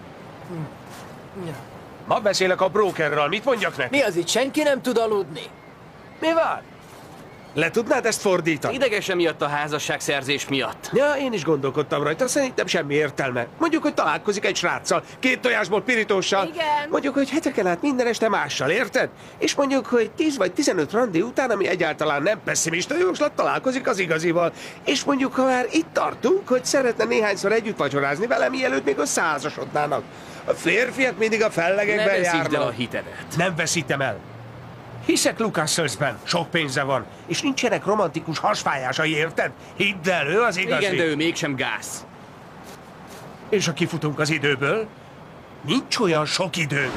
Ma beszélek a brokerről, mit mondjak neki? Mi az itt? Senki nem tud aludni. Mi van? Le tudnád ezt fordítani? Idegesen miatt a házasságszerzés miatt. Ja, én is gondolkodtam rajta, szerintem semmi értelme. Mondjuk, hogy találkozik egy sráccal, két tojásból pirítóssal. Igen. Mondjuk, hogy heteken át minden este mással, érted? És mondjuk, hogy tíz vagy tizenöt randi után, ami egyáltalán nem pessimista jóslat, találkozik az igazival. És mondjuk, ha már itt tartunk, hogy szeretne néhányszor együtt vacsorázni vele, mielőtt még összeházasodnának. A férfiak mindig a fellegekben ne járnak. veszítsd el a hitedet. Nem veszítem el. Hiszek Lucas Searchben, sok pénze van, és nincsenek romantikus hasfájásai, érted? Hidd el, ő az igazi. Igen, de ő mégsem Gász. És ha kifutunk az időből, nincs olyan sok idő.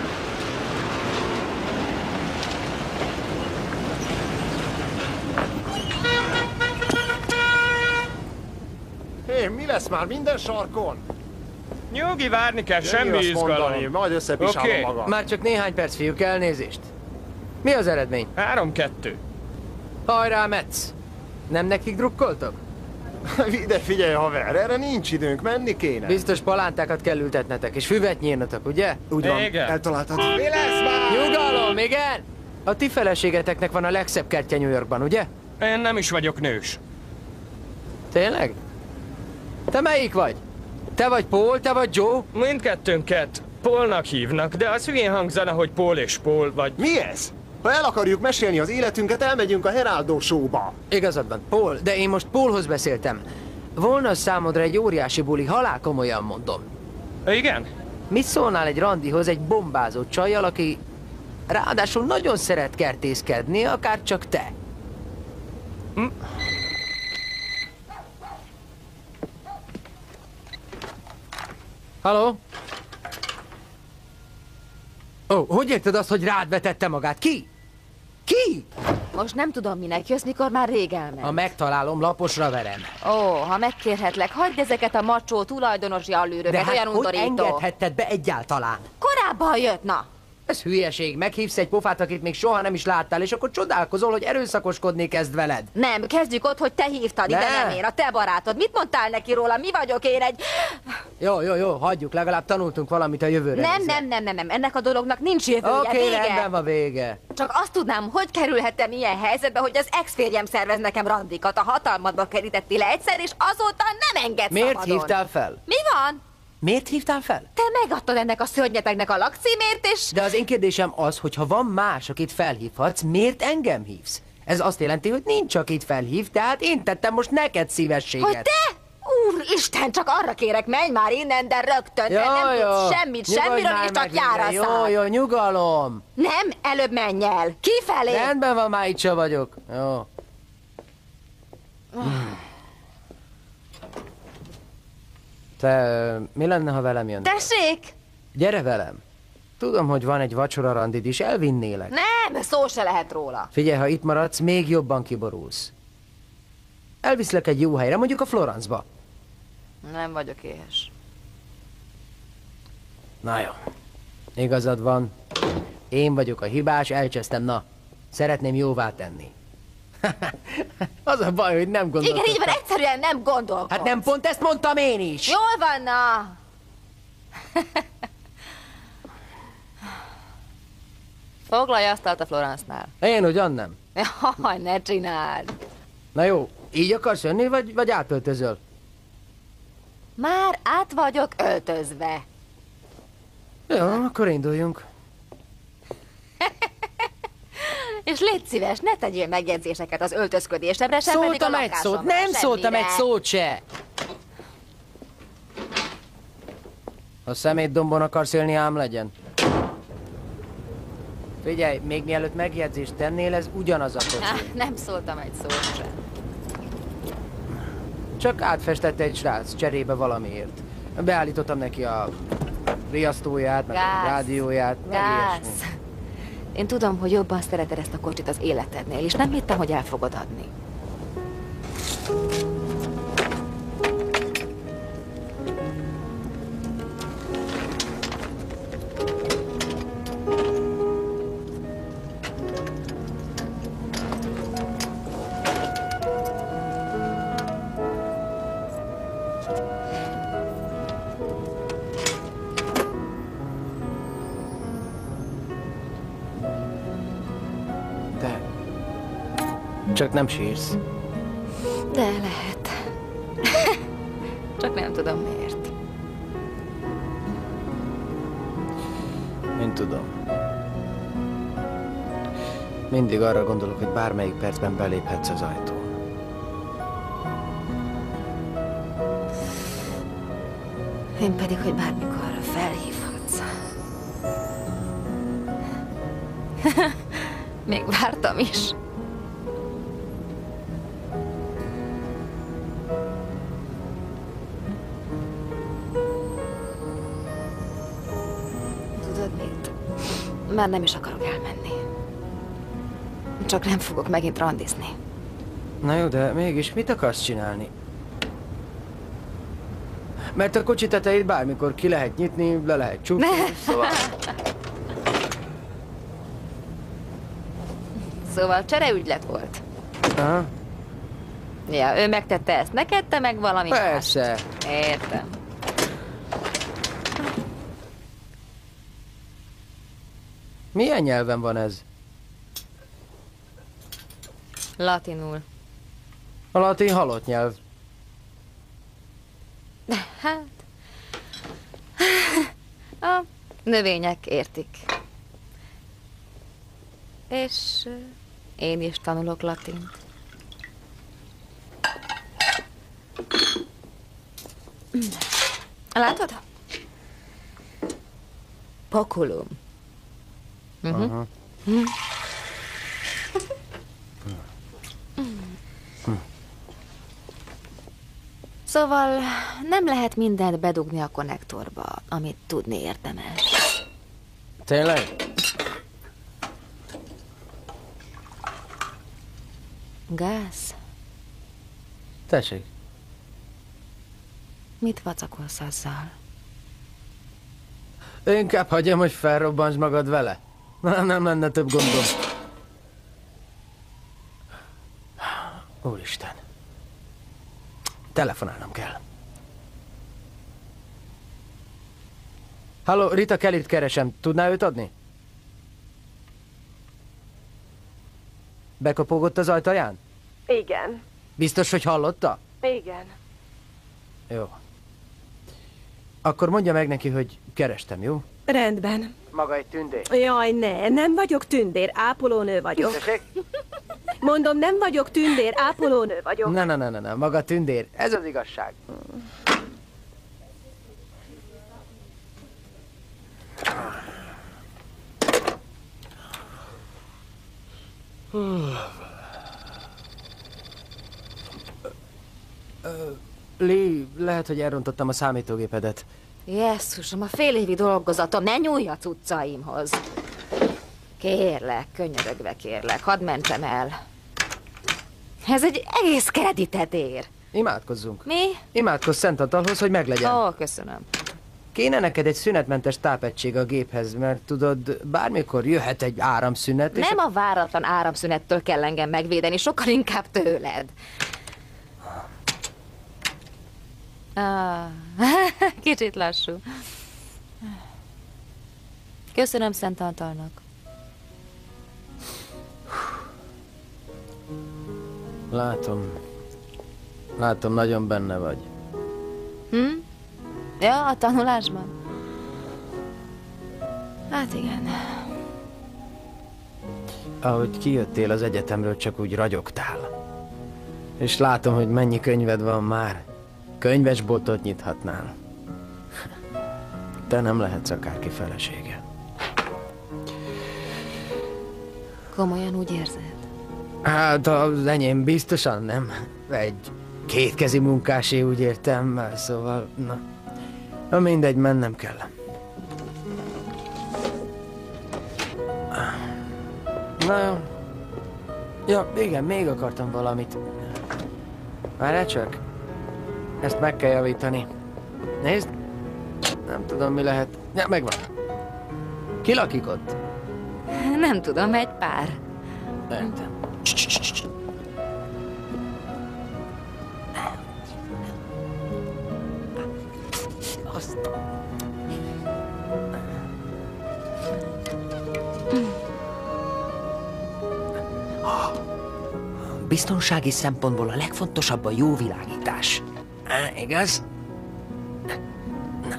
Hé, mi lesz már minden sarkon? Nyugi, várni kell, Jöjj semmi azt izgalom. mondani, majd összepisálom Oké. magam. Már csak néhány perc, fiúk, elnézést. Mi az eredmény? Három-kettő. Hajrá, Metsz! Nem nekik drukkoltok? Ide figyelj, haver, erre nincs időnk, menni kéne. Biztos palántákat kell ültetnetek, és füvet nyírnatok, ugye? Úgy van, Igen. eltaláltad. Mi lesz már? Nyugalom, igen! A ti feleségeteknek van a legszebb kertje New Yorkban, ugye? Én nem is vagyok nős. Tényleg? Te melyik vagy? Te vagy Paul, te vagy Joe? Mindkettőnket Paulnak hívnak, de az hülyén hangzana, hogy Paul és Paul vagy... Mi ez? Ha el akarjuk mesélni az életünket, elmegyünk a Heraldo show-ba. Igazad van, Paul, de én most Paulhoz beszéltem. Volna számodra egy óriási buli, halál komolyan mondom. Igen? Mit szólnál egy randihoz egy bombázó csajjal, aki ráadásul nagyon szeret kertészkedni, akár csak te? Hm? Halló? Ó, oh, hogy érted azt, hogy rád vetette magát? Ki? Ki? Most nem tudom, minek jössz, mikor már rég elment. Ha megtalálom, laposra verem. Ó, ha megkérhetlek, hagyd ezeket a macsó tulajdonosi allőröket, De hát olyan hogy undorító. engedhetted be egyáltalán? Korábban jött, na! Ez hülyeség. Meghívsz egy pofát, akit még soha nem is láttál, és akkor csodálkozol, hogy erőszakoskodni kezd veled. Nem, kezdjük ott, hogy te hívtad ide, Ne. nem én, a te barátod. Mit mondtál neki róla? Mi vagyok én egy... Jó, jó, jó, hagyjuk, legalább tanultunk valamit a jövőre. Nem, nézve. nem, nem, nem, nem, ennek a dolognak nincs jövője, Oké, vége. rendben van, vége. Csak azt tudnám, hogy kerülhettem ilyen helyzetbe, hogy az ex-férjem szervez nekem randikat, a hatalmadba kerítettél le egyszer, és azóta nem enged Miért szabadon. hívtál fel? Mi van? Miért hívtál fel? Te megadtad ennek a szörnyetegnek a lakcímért, és... De az én kérdésem az, hogy ha van más, akit felhívhatsz, miért engem hívsz? Ez azt jelenti, hogy nincs, akit felhív, tehát én tettem most neked szívességet. Hogy te? Úristen, csak arra kérek, menj már innen, de rögtön, te nem tudsz semmit, nyugodj semmiről, már és csak meg jár a végre. szád. Jó, jó, nyugalom. Nem, előbb menj el. Kifelé. Rendben van, már itt sem vagyok. Jó. Te, mi lenne, ha velem jön? Tessék? Gyere velem. Tudom, hogy van egy vacsora randid is, elvinnélek. Nem, szó se lehet róla. Figyelj, ha itt maradsz, még jobban kiborulsz. Elviszlek egy jó helyre, mondjuk a Florence-ba. Nem vagyok éhes. Na jó. Igazad van. Én vagyok a hibás, elcsesztem, na. Szeretném jóvá tenni. Az a baj, hogy nem gondoltam. Igen, így van, egyszerűen nem gondolkodsz. Hát nem pont ezt mondtam én is. Jól van, na. Foglalj asztalt a Florence-nál. Én ugyan nem. Jaj, ne csináld. Na jó, így akarsz jönni, vagy, vagy átöltözöl? Már át vagyok öltözve. Jó, akkor induljunk. És légy szíves, ne tegyél megjegyzéseket az öltözködésemre, sem pedig a Szóltam egy lakásomra, szót, nem szóltam egy semmire. szót se. Ha szemétdombon akarsz élni, ám legyen. Figyelj, még mielőtt megjegyzést tennél, ez ugyanaz a kocsi. Ah, nem szóltam egy szót sem. Csak átfestette egy srác cserébe valamiért. Beállítottam neki a riasztóját, meg Gáz. a rádióját, meg Gáz. ilyesmi. Én tudom, hogy jobban szereted ezt a kocsit az életednél, és nem hittem, hogy el fogod adni. Csak nem sírsz. De lehet. Csak nem tudom miért. Én tudom. Mindig arra gondolok, hogy bármelyik percben beléphetsz az ajtón. Én pedig, hogy bármikor felhívhatsz. Még vártam is. Tudod mit? Már nem is akarok elmenni. Csak nem fogok megint randizni. Na jó, de mégis mit akarsz csinálni? Mert a kocsi tetejét bármikor ki lehet nyitni, le lehet csukni, szóval... Szóval csereügylet volt. Aha. Ja, ő megtette ezt neked, te meg valami Persze. mást. Értem. Milyen nyelven van ez? Latinul. A latin halott nyelv. Hát... A növények értik. És én is tanulok latint. Látod? Poculum. Uh-huh. Aha. Mm. Szóval nem lehet mindent bedugni a konnektorba, amit tudni érdemes. Tényleg? Gáz? Tessék. Mit vacakolsz azzal? Inkább hagyjam, hogy felrobbantsd magad vele. Na, nem lenne több gondom. Úristen. Telefonálnom kell. Halló, Rita Kellyt keresem. Tudná őt adni? Bekopogott az ajtaján? Igen. Biztos, hogy hallotta? Igen. Jó. Akkor mondja meg neki, hogy kerestem, jó? Rendben. Maga egy tündér. Jaj, ne, nem vagyok tündér, ápolónő vagyok. Tessék? Mondom, nem vagyok tündér, ápolónő vagyok. Ne, ne, ne, ne, ne, maga tündér. Ez az igazság. Lee, lehet, hogy elrontottam a számítógépedet. Jesszusom, a fél évi dolgozatom, ne nyúlj a cuccaimhoz. Kérlek, könyörögve kérlek, hadd mentsem el. Ez egy egész kreditet ér. Imádkozzunk. Mi? Imádkozz Szent Antalhoz, hogy meglegyen. Ó, köszönöm. Kéne neked egy szünetmentes tápegység a géphez, mert tudod, bármikor jöhet egy áramszünet, és... Nem a váratlan áramszünettől kell engem megvédeni, sokkal inkább tőled. Ah, kicsit lassú. Köszönöm Szent Antalnak. Látom. Látom, nagyon benne vagy. Hm? Ja, a tanulásban? Hát igen. Ahogy kijöttél az egyetemről, csak úgy ragyogtál. És látom, hogy mennyi könyved van már. Könyvesboltot nyithatnál. Te nem lehetsz akárki felesége. Komolyan úgy érzed? Hát az enyém biztosan nem. Egy kétkezi munkásé, úgy értem, szóval, na. Na mindegy, mennem kell. Na jó. Ja, igen, még akartam valamit. Várjál csak. Ezt meg kell javítani. Nézd. Nem tudom, mi lehet. Ja, megvan. Ki lakik ott? Nem tudom, egy pár. Értem. Azt. biztonsági szempontból a legfontosabb a jó világítás. Á, igaz? Na.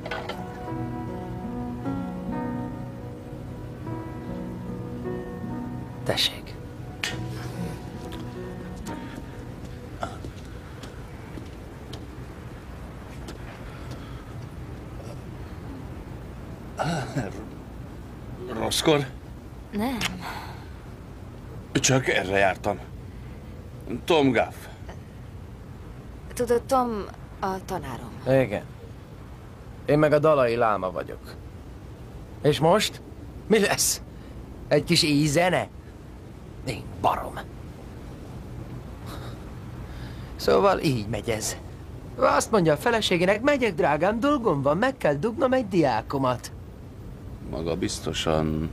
Tessék. Rosszkor? Nem. Csak erre jártam. Tom Gaff. Tudod, Tom a tanárom. Igen. Én meg a Dalai Láma vagyok. És most? Mi lesz? Egy kis ízene? Én barom. Szóval így megy ez. Azt mondja a feleségének, megyek drágám, dolgom van, meg kell dugnom egy diákomat. Maga biztosan...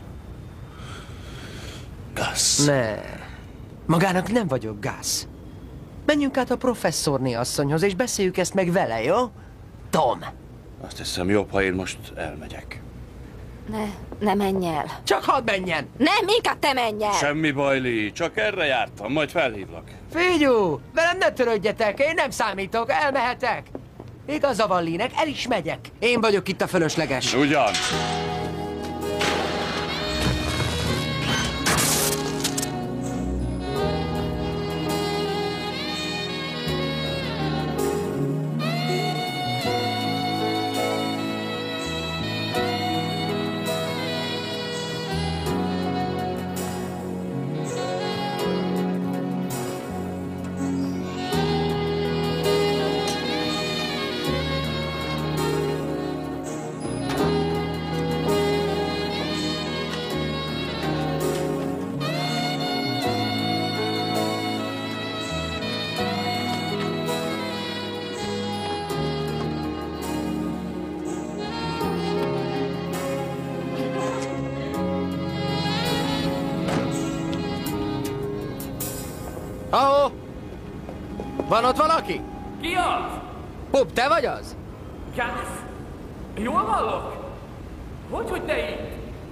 Gus. Ne. Magának nem vagyok Gus. Menjünk át a professzorné asszonyhoz, és beszéljük ezt meg vele, jó? Tom. Azt hiszem jobb, ha én most elmegyek. Ne, ne menj el. Csak hadd menjen! Nem, inkább te menj el! Semmi baj, Lee, csak erre jártam, majd felhívlak. Figyú, velem ne törődjetek, én nem számítok, elmehetek. Igaza van Lee-nek, el is megyek. Én vagyok itt a fölösleges. Ugyan. Ahó! Van ott valaki? Ki az? Pup, te vagy az? Gász? Jól hallok? Hogy, hogy te itt?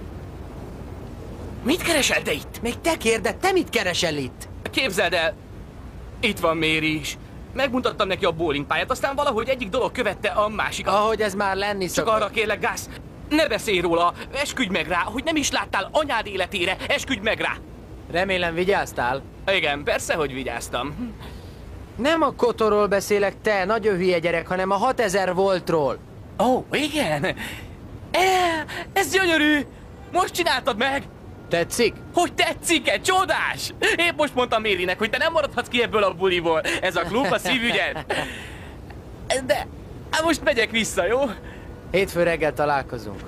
Mit keresel te itt? Még te kérded, te mit keresel itt? Képzeld el, itt van Méri is. Megmutattam neki a bowlingpályát, aztán valahogy egyik dolog követte a másikat. Ahogy ez már lenni Csak szokott. arra kérlek, Gász, ne beszélj róla, esküdj meg rá, hogy nem is láttál anyád életére, esküdj meg rá! Remélem vigyáztál? Igen, persze, hogy vigyáztam. Nem a kotorról beszélek, te, nagyon hülye gyerek, hanem a hatezer voltról. Ó, oh, igen? E, ez gyönyörű! Most csináltad meg! Tetszik? Hogy tetszik-e? Csodás! Épp most mondtam Mérinek, hogy te nem maradhatsz ki ebből a buliból. Ez a klub a szívügyed. De hát most megyek vissza, jó? Hétfő reggel találkozunk.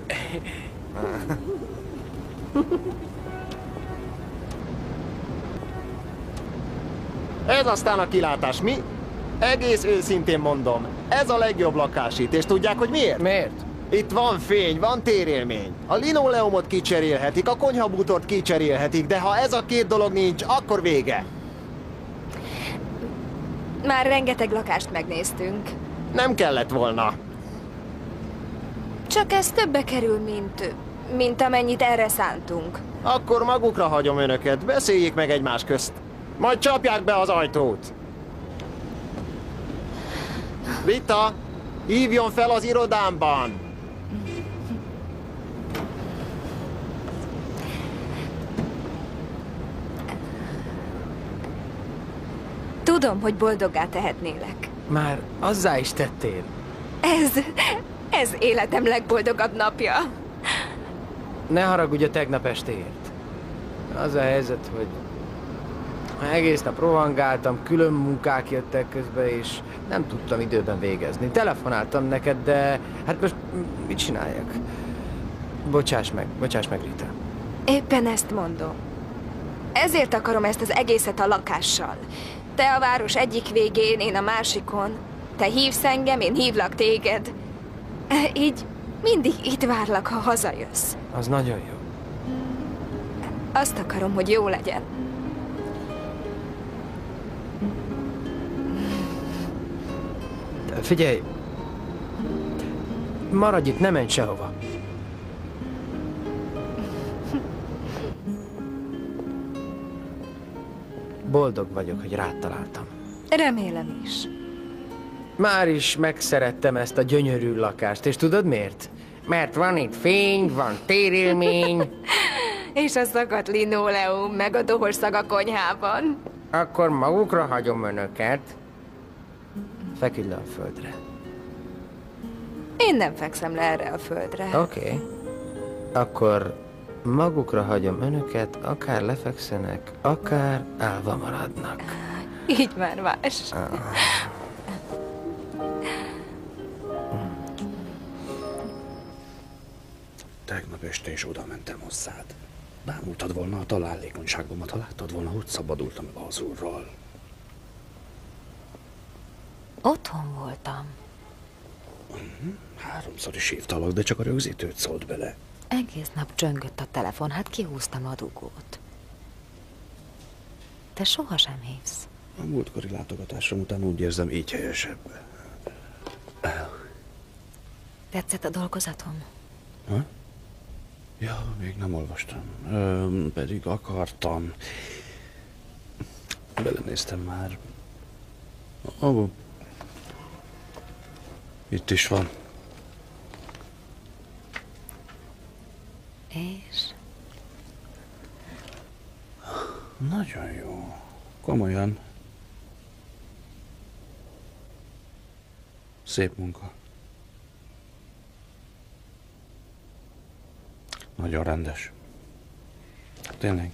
Ez aztán a kilátás, mi? Egész őszintén mondom, ez a legjobb lakás itt, és tudják, hogy miért? Miért? Itt van fény, van térélmény. A linoleumot kicserélhetik, a konyhabútort kicserélhetik, de ha ez a két dolog nincs, akkor vége. Már rengeteg lakást megnéztünk. Nem kellett volna. Csak ez többe kerül, mint, mint amennyit erre szántunk. Akkor magukra hagyom önöket, beszéljék meg egymás közt. Majd csapják be az ajtót. Rita, hívjon fel az irodámban! Tudom, hogy boldoggá tehetnélek. Már azzá is tettél. Ez, ez életem legboldogabb napja. Ne haragudj a tegnap estéért. Az a helyzet, hogy egész nap rohangáltam, külön munkák jöttek közbe, és nem tudtam időben végezni. Telefonáltam neked, de hát most mit csináljak? Bocsáss meg, bocsáss meg, Rita. Éppen ezt mondom. Ezért akarom ezt az egészet a lakással. Te a város egyik végén, én a másikon. Te hívsz engem, én hívlak téged. Így mindig itt várlak, ha hazajössz. Az nagyon jó. Azt akarom, hogy jó legyen. Figyelj! Maradj itt, ne menj sehova. boldog vagyok, hogy rád találtam. Remélem is. Már is megszerettem ezt a gyönyörű lakást, és tudod miért? Mert van itt fény, van térélmény. És a szakadt linoleum, meg a dohos szag a konyhában. Akkor magukra hagyom önöket. Feküdj le a földre. Én nem fekszem le erre a földre. Oké. Okay. Akkor magukra hagyom önöket, akár lefekszenek, akár állva maradnak. Így már más. Ah. Tegnap este is oda mentem hozzád. Bámultad volna a találékonyságomat, ha láttad volna, hogy szabadultam meg az úrral. Otthon voltam. Uh-huh. Háromszor is hívtalak, de csak a rögzítőt szólt bele. Egész nap csöngött a telefon, hát kihúztam a dugót. Te sohasem hívsz. A múltkori látogatásom után úgy érzem, így helyesebb. Tetszett a dolgozatom? Ha? Ja, még nem olvastam. Ö, pedig akartam. Belenéztem már. Ó, oh. Itt is van. És? Nagyon jó. Komolyan. Szép munka. Nagyon rendes. Tényleg.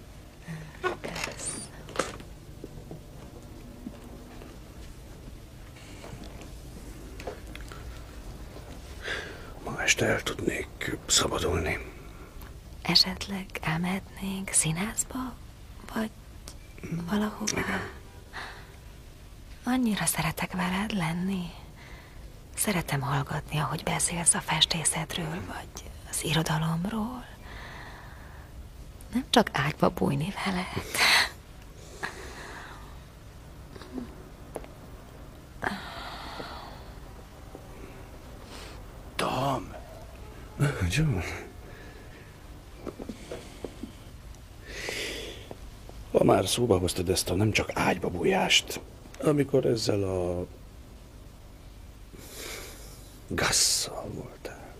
Ma este el tudnék szabadulni. Esetleg elmehetnénk színházba? Vagy valahova? Annyira szeretek veled lenni. Szeretem hallgatni, ahogy beszélsz a festészetről, vagy az irodalomról. Nem csak ágyba bújni veled. Tom! John! Ha már szóba hoztad ezt a nem csak ágyba bújást, amikor ezzel a Gusszal voltál.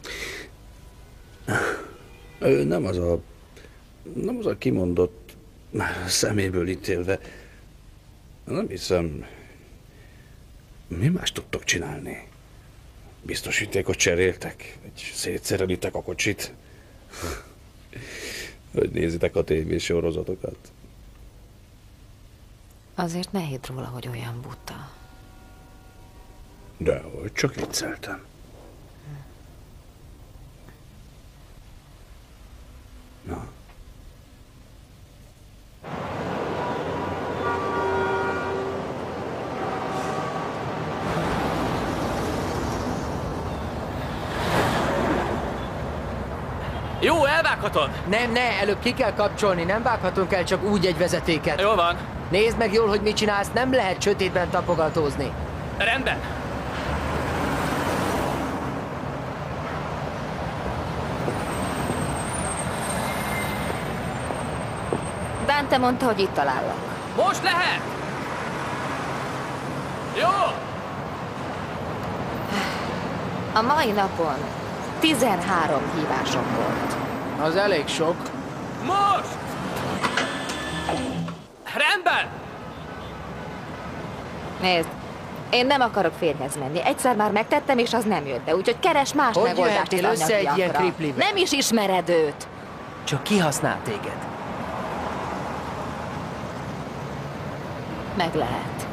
Ő nem az a nem az a kimondott, már a szeméből ítélve, nem hiszem, mi más tudtok csinálni? Biztosítékot cseréltek? Vagy szétszerelitek a kocsit? Vagy nézitek a tévés sorozatokat? Azért ne hidd róla, hogy olyan buta. Dehogy, csak vicceltem. Na. Jó, elvághatod! Nem, ne, előbb ki kell kapcsolni, nem vághatunk el csak úgy egy vezetéket. Jól van. Nézd meg jól, hogy mit csinálsz, nem lehet sötétben tapogatózni. Rendben. Dante mondta, hogy itt talállak. Most lehet! Jó! A mai napon tizenhárom hívásom volt. Az elég sok. Most! Rendben! Nézd, én nem akarok férjhez menni. Egyszer már megtettem, és az nem jött be, úgyhogy keres más hogy megoldást az össze egy ilyen kriplivel? Nem is ismered őt. Csak kihasznál téged. Meg lehet.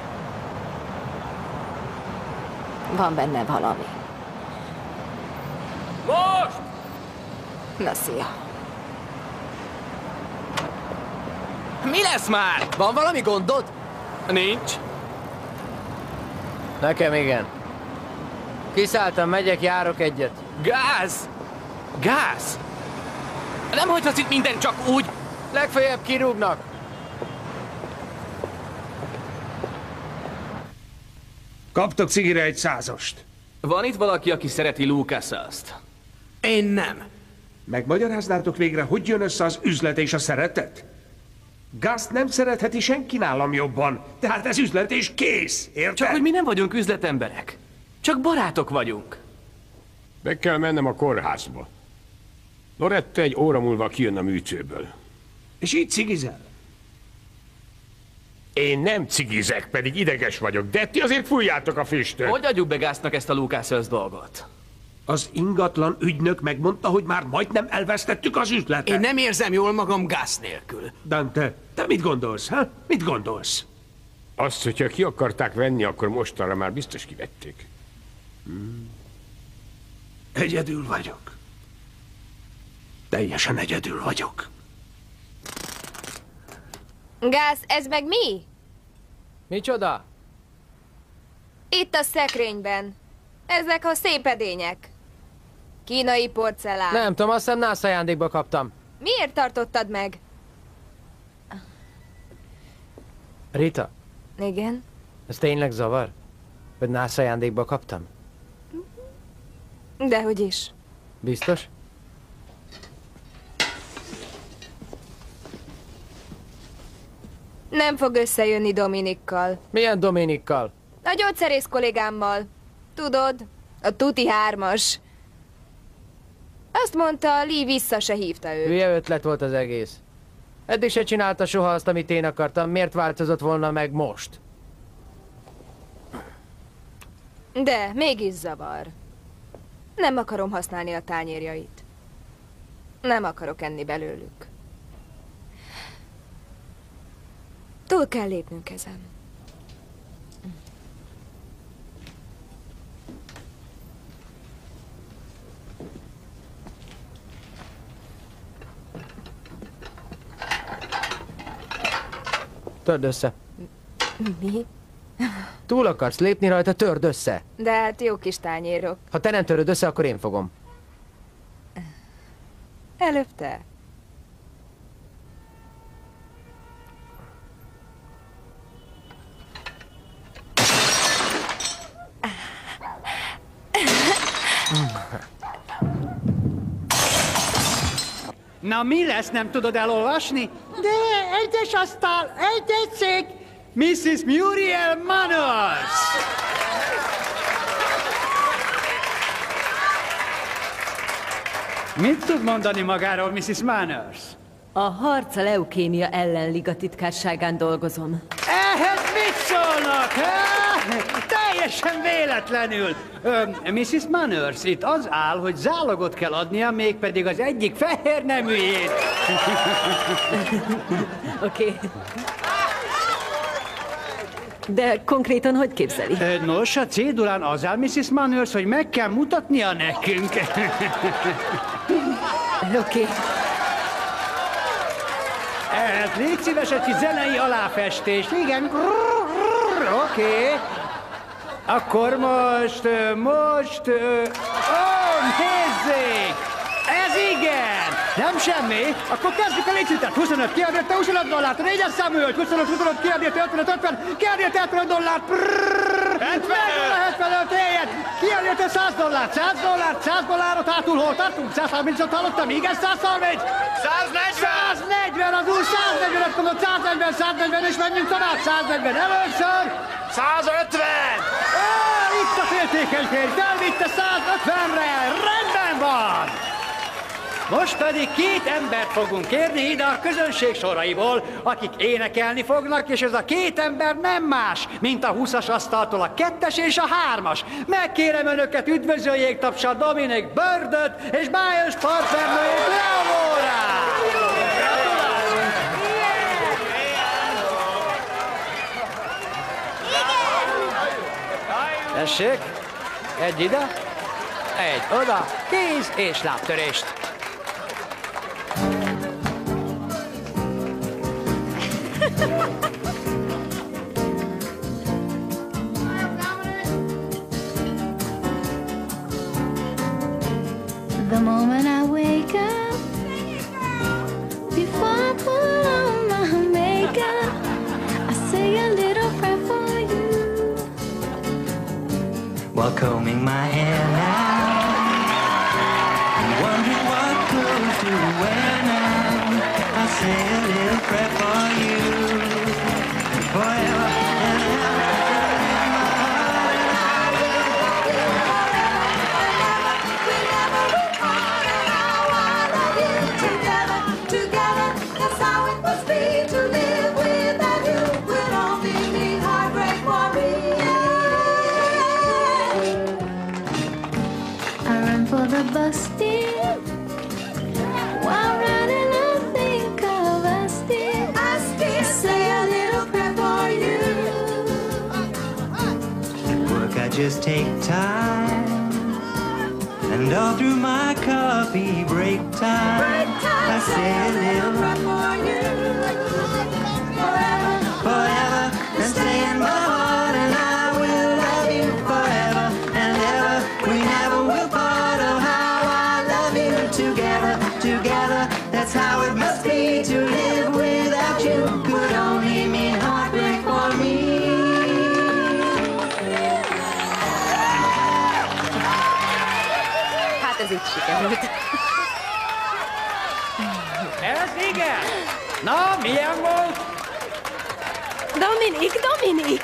Van benne valami. Most! Na, szia. Mi lesz már? Van valami gondod? Nincs. Nekem igen. Kiszálltam, megyek, járok egyet. Gáz! Gáz! Nem hagyhatsz itt minden csak úgy. Legfeljebb kirúgnak. Kaptok cigire egy százost. Van itt valaki, aki szereti Lucas-azt? Én nem. Megmagyaráznátok végre, hogy jön össze az üzlet és a szeretet? Gázt nem szeretheti senki nálam jobban. Tehát ez üzlet és kész, érted? Csak hogy mi nem vagyunk üzletemberek. Csak barátok vagyunk. Meg kell mennem a kórházba. Loretta egy óra múlva kijön a műtőből. És így cigizel? Én nem cigizek, pedig ideges vagyok, de ti azért fújjátok a füstöt. Hogy adjuk be Gáznak ezt a Lucas Earth dolgot? Az ingatlan ügynök megmondta, hogy már majdnem elvesztettük az üzletet. Én nem érzem jól magam Gáz nélkül. Dante, te mit gondolsz, ha? Mit gondolsz? Azt, hogyha ki akarták venni, akkor mostanra már biztos kivették. Hmm. Egyedül vagyok. Teljesen egyedül vagyok. Gáz, ez meg mi? Micsoda? Itt a szekrényben. Ezek a szép edények. Kínai porcelán. Nem tudom, azt hiszem nász ajándékba kaptam. Miért tartottad meg? Rita, Igen? ez tényleg zavar? Hogy nász ajándékba kaptam? Dehogy is. Biztos? Nem fog összejönni Dominikkal. Milyen Dominikkal? A gyógyszerész kollégámmal. Tudod, a tuti hármas. Azt mondta, Lee vissza se hívta őt. Hülye ötlet volt az egész. Eddig se csinálta soha azt, amit én akartam. Miért változott volna meg most? De mégis zavar. Nem akarom használni a tányérjait. Nem akarok enni belőlük. Túl kell lépnünk ezen. Törd össze. Mi? Túl akarsz lépni rajta, törd össze. De hát jó kis tányérok. Ha te nem töröd össze, akkor én fogom. Előbb te. Na mi lesz, nem tudod elolvasni? De egyes asztal, egyes szék, misszisz Muriel Manners! Mit tud mondani magáról, misszisz Manners? A harc a leukémia ellen liga titkárságán dolgozom. Ehhez mit szólnak, he? Teljesen véletlenül. Ö, misszisz Manners, itt az áll, hogy zálogot kell adnia, mégpedig az egyik fehér neműjét. Oké. Okay. De konkrétan hogy képzeli? Nos, a cédulán az áll, misszisz Manners, hogy meg kell mutatnia nekünk. Oké. Okay. Hát légy szíves, egy kis zenei aláfestést. Igen. Oké. Okay. Akkor most, most... Ó, nézzék! Ez igen! Nem semmi? Akkor kezdjük a létszítet. huszonöt kiadérte, huszonöt dollárt. négyes számú hölgy, huszonöt, huszonöt kiadérte, ötvenöt, ötven. Kiadérte hetven dollárt. hetvenöt! hetvenöt éjjel. Kiadérte száz dollárt, száz dollárt, száz dollárot hátul hol tartunk? száz harmincot hallottam, igen, száz harminc. száznegyven, az úr száznegyvenet mondott, száznegyven, száznegyven, és menjünk tovább, száznegyven. Először... százötven! Ó, itt a féltékeny férj, felvitte százötvenre, rendben van! Most pedig két embert fogunk kérni ide a közönség soraiból, akik énekelni fognak, és ez a két ember nem más, mint a húszas asztaltól a kettes és a hármas. Megkérem önöket, üdvözöljék tapsal Dominic Birdöt és Májos partnernőjét, Leonórát! Tessék, egy ide, egy oda, kéz és lábtörést. The moment I wake up, before I put on my makeup, I say a little prayer for you. While combing my hair now, I'm wondering what clothes to wear now. I say a little prayer for you. together. That's how it must be to live without you. Would only mean heartbreak for me. I run for the bus stop. While running, I think of us still. I still say a little prayer for you. Work, I just take time. And all through my coffee break time, break time I say a little prayer for you. Forever, forever, and stay in my heart, and I will love you forever and ever. We never will part. Oh, how I love you together, together. That's how it must be to live without you. Could only mean heartbreak for me. Ez így sikerült. Ez igen! Na, milyen volt? Dominik, Dominik!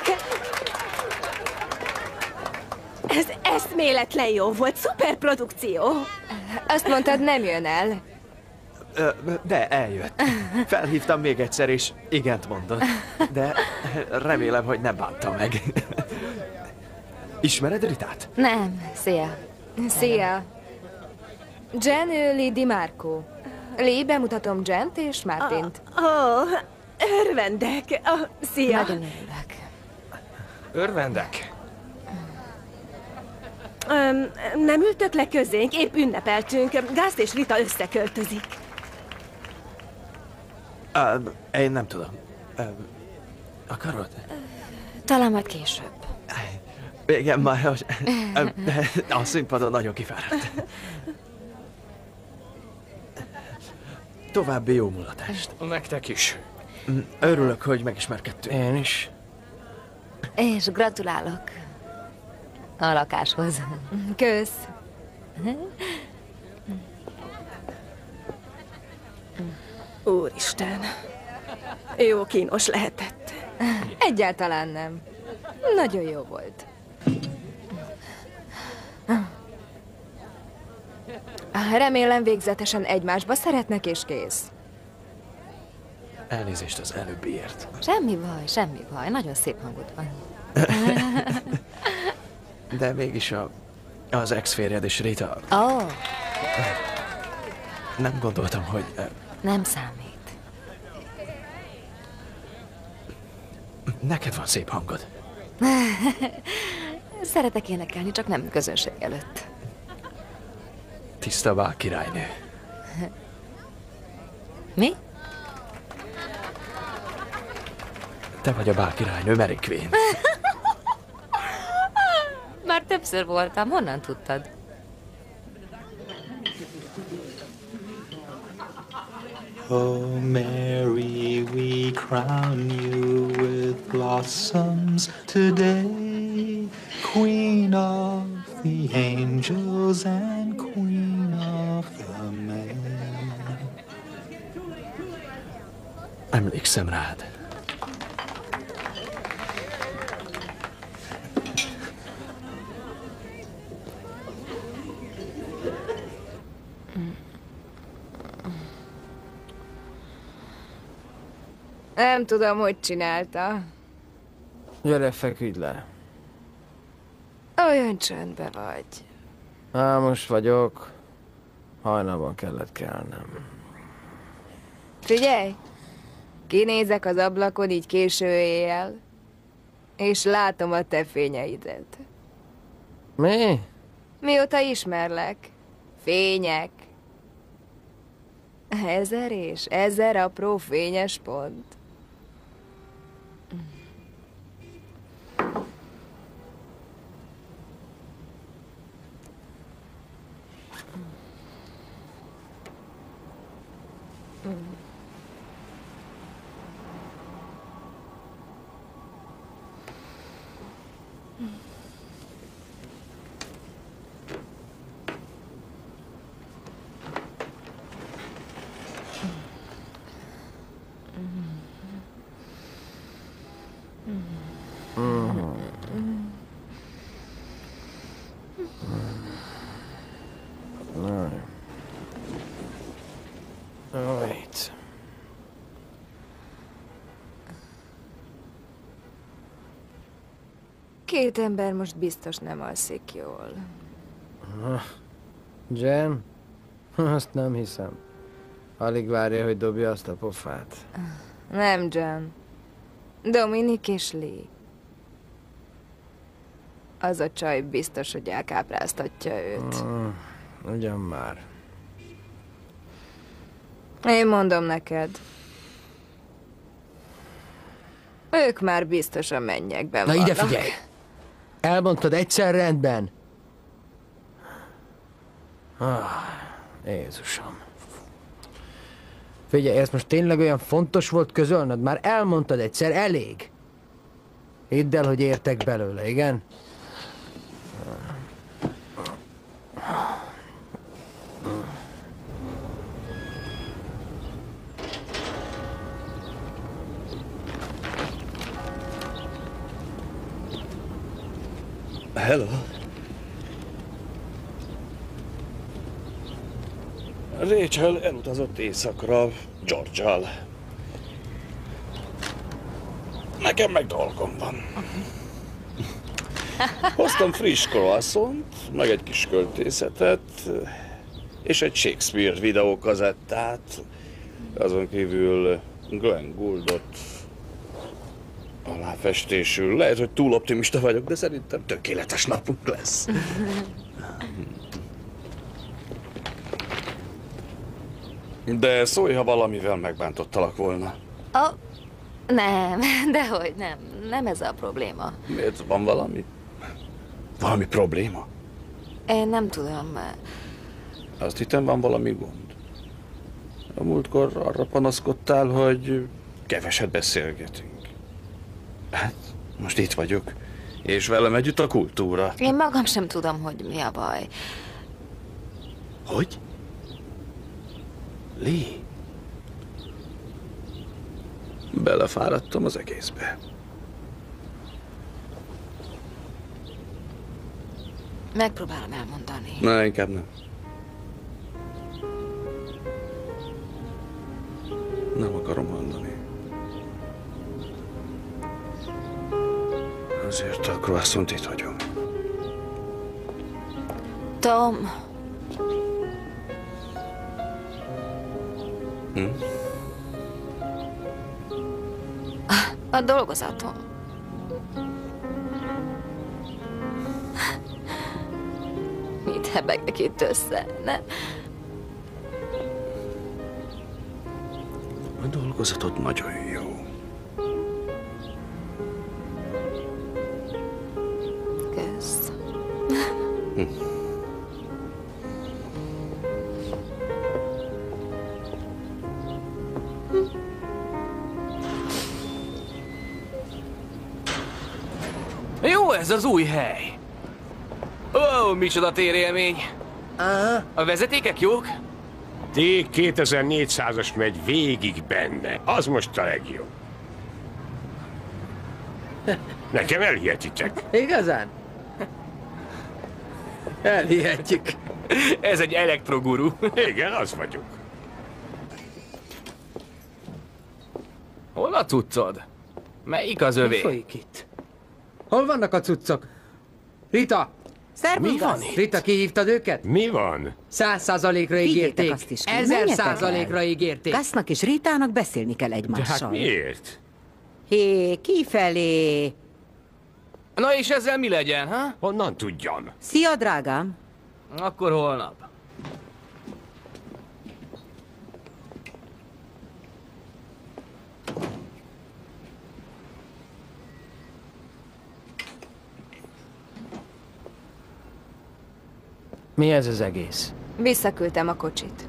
Ez eszméletlen jó volt, szuper produkció! Azt mondtad, nem jön el. Ö, De eljött. Felhívtam még egyszer, és igent mondott. De remélem, hogy nem bánta meg. Ismered Ritát? Nem, szia. Szia. Jen, ő Lee DiMarco. Lee, bemutatom Jent és Martint. Ó, oh, örvendek. Oh, szia. Nagyon örülök. Örvendek. Um, nem ültök le közénk, épp ünnepeltünk. Gázt és Rita összeköltözik. Uh, én nem tudom. Uh, akarod? Talán majd később. Igen, már a, a színpadon nagyon kifáradt. További jó mulatást. Nektek is. Örülök, hogy megismerkedtünk. Én is. És gratulálok a lakáshoz. Kösz. Úristen, jó kínos lehetett. Egyáltalán nem. Nagyon jó volt. Remélem végzetesen egymásba szeretnek és kész. Elnézést az előbbiért. Semmi baj, semmi baj. Nagyon szép hangod van. De mégis a, az ex-férjed és Rita... Ó, oh, Nem gondoltam, hogy... nem számít. Neked van szép hangod. Szeretek énekelni, csak nem közönség előtt. Tiszta bál királynő. Mi? Te vagy a bál királynő, Mary Queen. Már többször voltam, honnan tudtad? Oh, Mary, we crown you with blossoms today, Queen of the angels and Queen of the men. Emlékszem rád. Nem tudom, hogy csinálta. Gyere, feküdj le. Olyan csöndbe vagy. Á, most vagyok. Hajnalban kellett kelnem. Figyelj! Kinézek az ablakon így késő éjjel, és látom a te fényeidet. Mi? Mióta ismerlek? Fények. Ezer és ezer apró fényes pont. két ember most biztos nem alszik jól. Jen? Azt nem hiszem. Alig várja, hogy dobja azt a pofát. Nem, Jen. Dominik és Lee. Az a csaj biztos, hogy elkápráztatja őt. Mm, ugyan már. Én mondom neked. Ők már biztosan mennyekben Na vannak. ide figyelj! Elmondtad egyszer rendben? Ah, Jézusom. Figyelj, ez most tényleg olyan fontos volt közölnöd? Már elmondtad egyszer, elég. Hidd el, hogy értek belőle, igen? Hello. Rachel elutazott éjszakra George-al. Nekem meg dolgom van. Hoztam friss croissant, meg egy kis költészetet, és egy Shakespeare videókazettát, azon kívül Glenn Gouldot aláfestésül. Lehet, hogy túl optimista vagyok, de szerintem tökéletes napunk lesz. De szólj, ha valamivel megbántottalak volna. Oh, nem, dehogy nem. Nem ez a probléma. Miért? Van valami? Valami probléma? Én nem tudom. Azt hittem, van valami gond. A múltkor arra panaszkodtál, hogy keveset beszélgetünk. Hát, most itt vagyok, és velem együtt a kultúra. Én magam sem tudom, hogy mi a baj. Hogy? Lee? Belefáradtam az egészbe. Megpróbálom elmondani. Na, inkább nem. Nem akarom hallani. Azért a croissant itt hagyom. Tom. Hm? A dolgozatom. Mit hebegek itt össze, ne? A dolgozatod nagyon jó. Kösz. Hm. Jó ez az új hely. Ó, micsoda térélmény. A vezetékek jók? T kétezer-négyszázas megy végig benne. Az most a legjobb. Nekem elhihetitek. Igazán? Elhihetjük. Ez egy elektroguru. Igen, az vagyok. Hol a cuccod? Melyik az övé? Mi folyik itt? Hol vannak a cuccok? Rita! Szervusz, Mi van Gus. itt? Rita, kihívtad őket? Mi van? Száz százalékra Vigyétek ígérték. azt is ki. Ezer Menjetek százalékra el. ígérték. Gusnak és Ritának beszélni kell De egymással. hát miért? Hé, kifelé! Na és ezzel mi legyen, ha? Honnan tudjam? Szia, drágám! Akkor holnap. Mi ez az egész? Visszaküldtem a kocsit.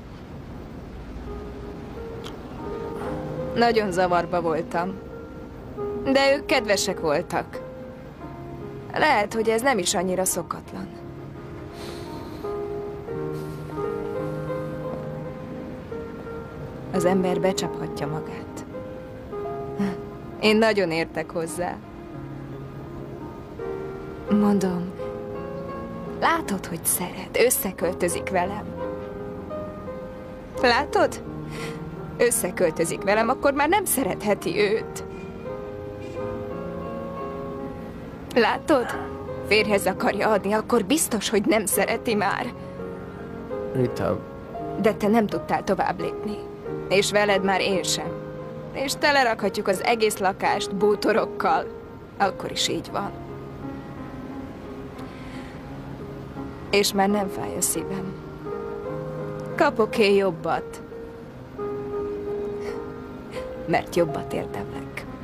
Nagyon zavarba voltam. De ők kedvesek voltak. Lehet, hogy ez nem is annyira szokatlan. Az ember becsaphatja magát. Én nagyon értek hozzá. Mondom, látod, hogy szeret, összeköltözik velem. Látod? Összeköltözik velem, akkor már nem szeretheti őt. Látod? Férjhez akarja adni, akkor biztos, hogy nem szereti már. Rita, De te nem tudtál tovább lépni. És veled már én sem. És telerakhatjuk az egész lakást bútorokkal. Akkor is így van. És már nem fáj a szívem. Kapok-e jobbat? Mert jobbat érdemlek.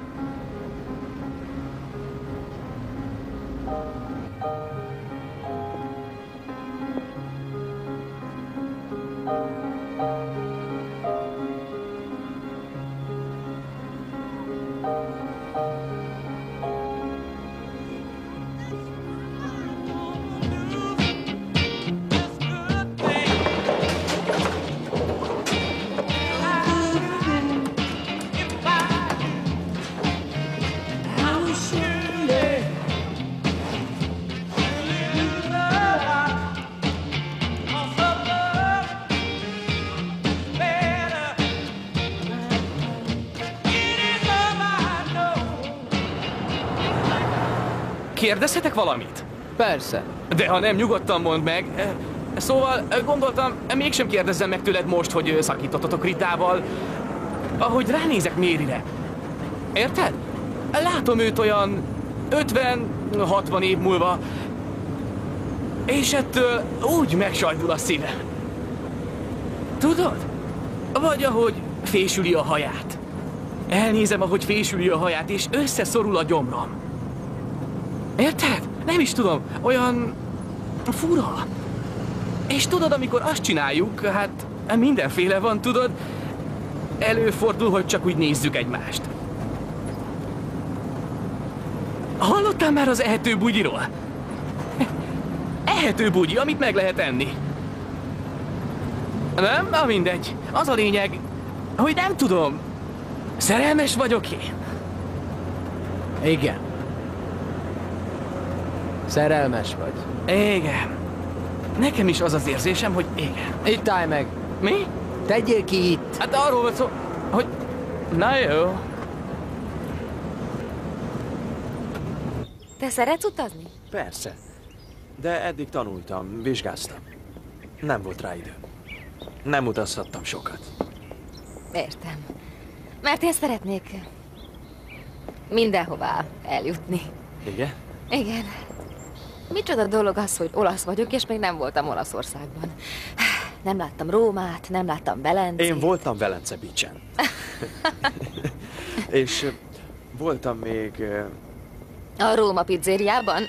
Kérdezhetek valamit? Persze. De ha nem, nyugodtan mondd meg. Szóval gondoltam, mégsem kérdezzem meg tőled most, hogy szakítottatok Ritával. Ahogy ránézek Mérire. Érted? Látom őt olyan ötven-hatvan év múlva, és ettől úgy megsajdul a szívem. Tudod? Vagy ahogy fésüli a haját. Elnézem, ahogy fésüli a haját, és összeszorul a gyomrom. Érted? Nem is tudom, olyan fura. És tudod, amikor azt csináljuk, hát mindenféle van, tudod, előfordul, hogy csak úgy nézzük egymást. Hallottál már az ehető bugyiról? Ehető bugyi, amit meg lehet enni. Nem? Na mindegy. Az a lényeg, hogy nem tudom. Szerelmes vagyok én? Igen. Szerelmes vagy. Igen. Nekem is az az érzésem, hogy igen. Itt állj meg. Mi? Tegyél ki itt. Hát arról volt szó, hogy... Na jó. Te szeretsz utazni? Persze. De eddig tanultam, vizsgáztam. Nem volt rá idő. Nem utazhattam sokat. Értem. Mert én szeretnék mindenhová eljutni. Igen? Igen. Micsoda dolog az, hogy olasz vagyok, és még nem voltam Olaszországban. Nem láttam Rómát, nem láttam Velencét. Én voltam Velence Beach-en. És uh, voltam még... Uh, A Róma pizzériában?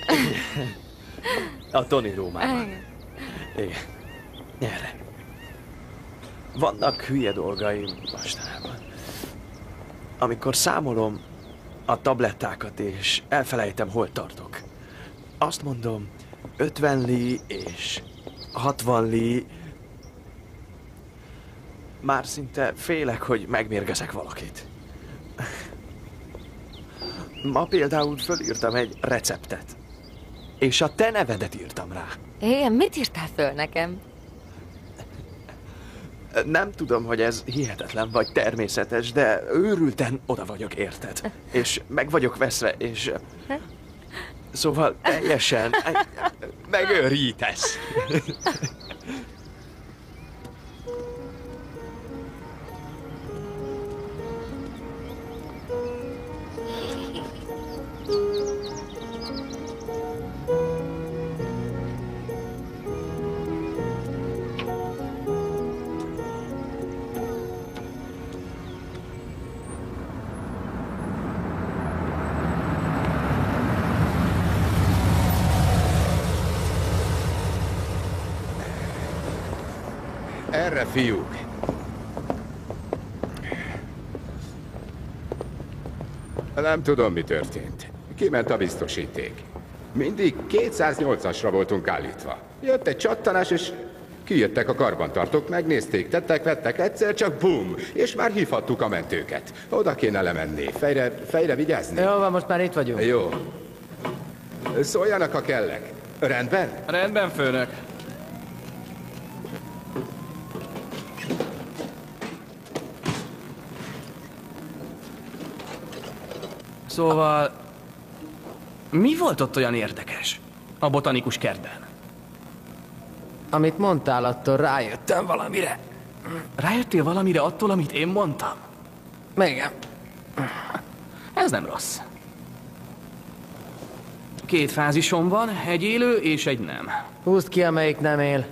a Tony Rómában. Igen. Gyere. Vannak hülye dolgaim mostanában. Amikor számolom a tablettákat, és elfelejtem, hol tartok. Azt mondom, ötven lí és hatvan lí. Már szinte félek, hogy megmérgezek valakit. Ma például fölírtam egy receptet. És a te nevedet írtam rá. Igen, mit írtál föl nekem? Nem tudom, hogy ez hihetetlen vagy természetes, de őrülten oda vagyok, érted? És meg vagyok veszve, és... Szóval teljesen megőrítesz. Erre, fiúk! Nem tudom, mi történt. Kiment a biztosíték. Mindig kétszáznyolcasra voltunk állítva. Jött egy csattanás, és kijöttek a karbantartók, megnézték, tettek, vettek, egyszer csak bum, és már hívhattuk a mentőket. Oda kéne lemenni, fejre, fejre vigyázni. Jó van, most már itt vagyunk. Jó. Szóljanak, ha kellek. Rendben? Rendben, főnök. Szóval... Mi volt ott olyan érdekes a botanikus kertben? Amit mondtál, attól rájöttem valamire. Rájöttél valamire attól, amit én mondtam? Igen. Ez nem rossz. Két fázisom van, egy élő és egy nem. Húzd ki, amelyik nem él.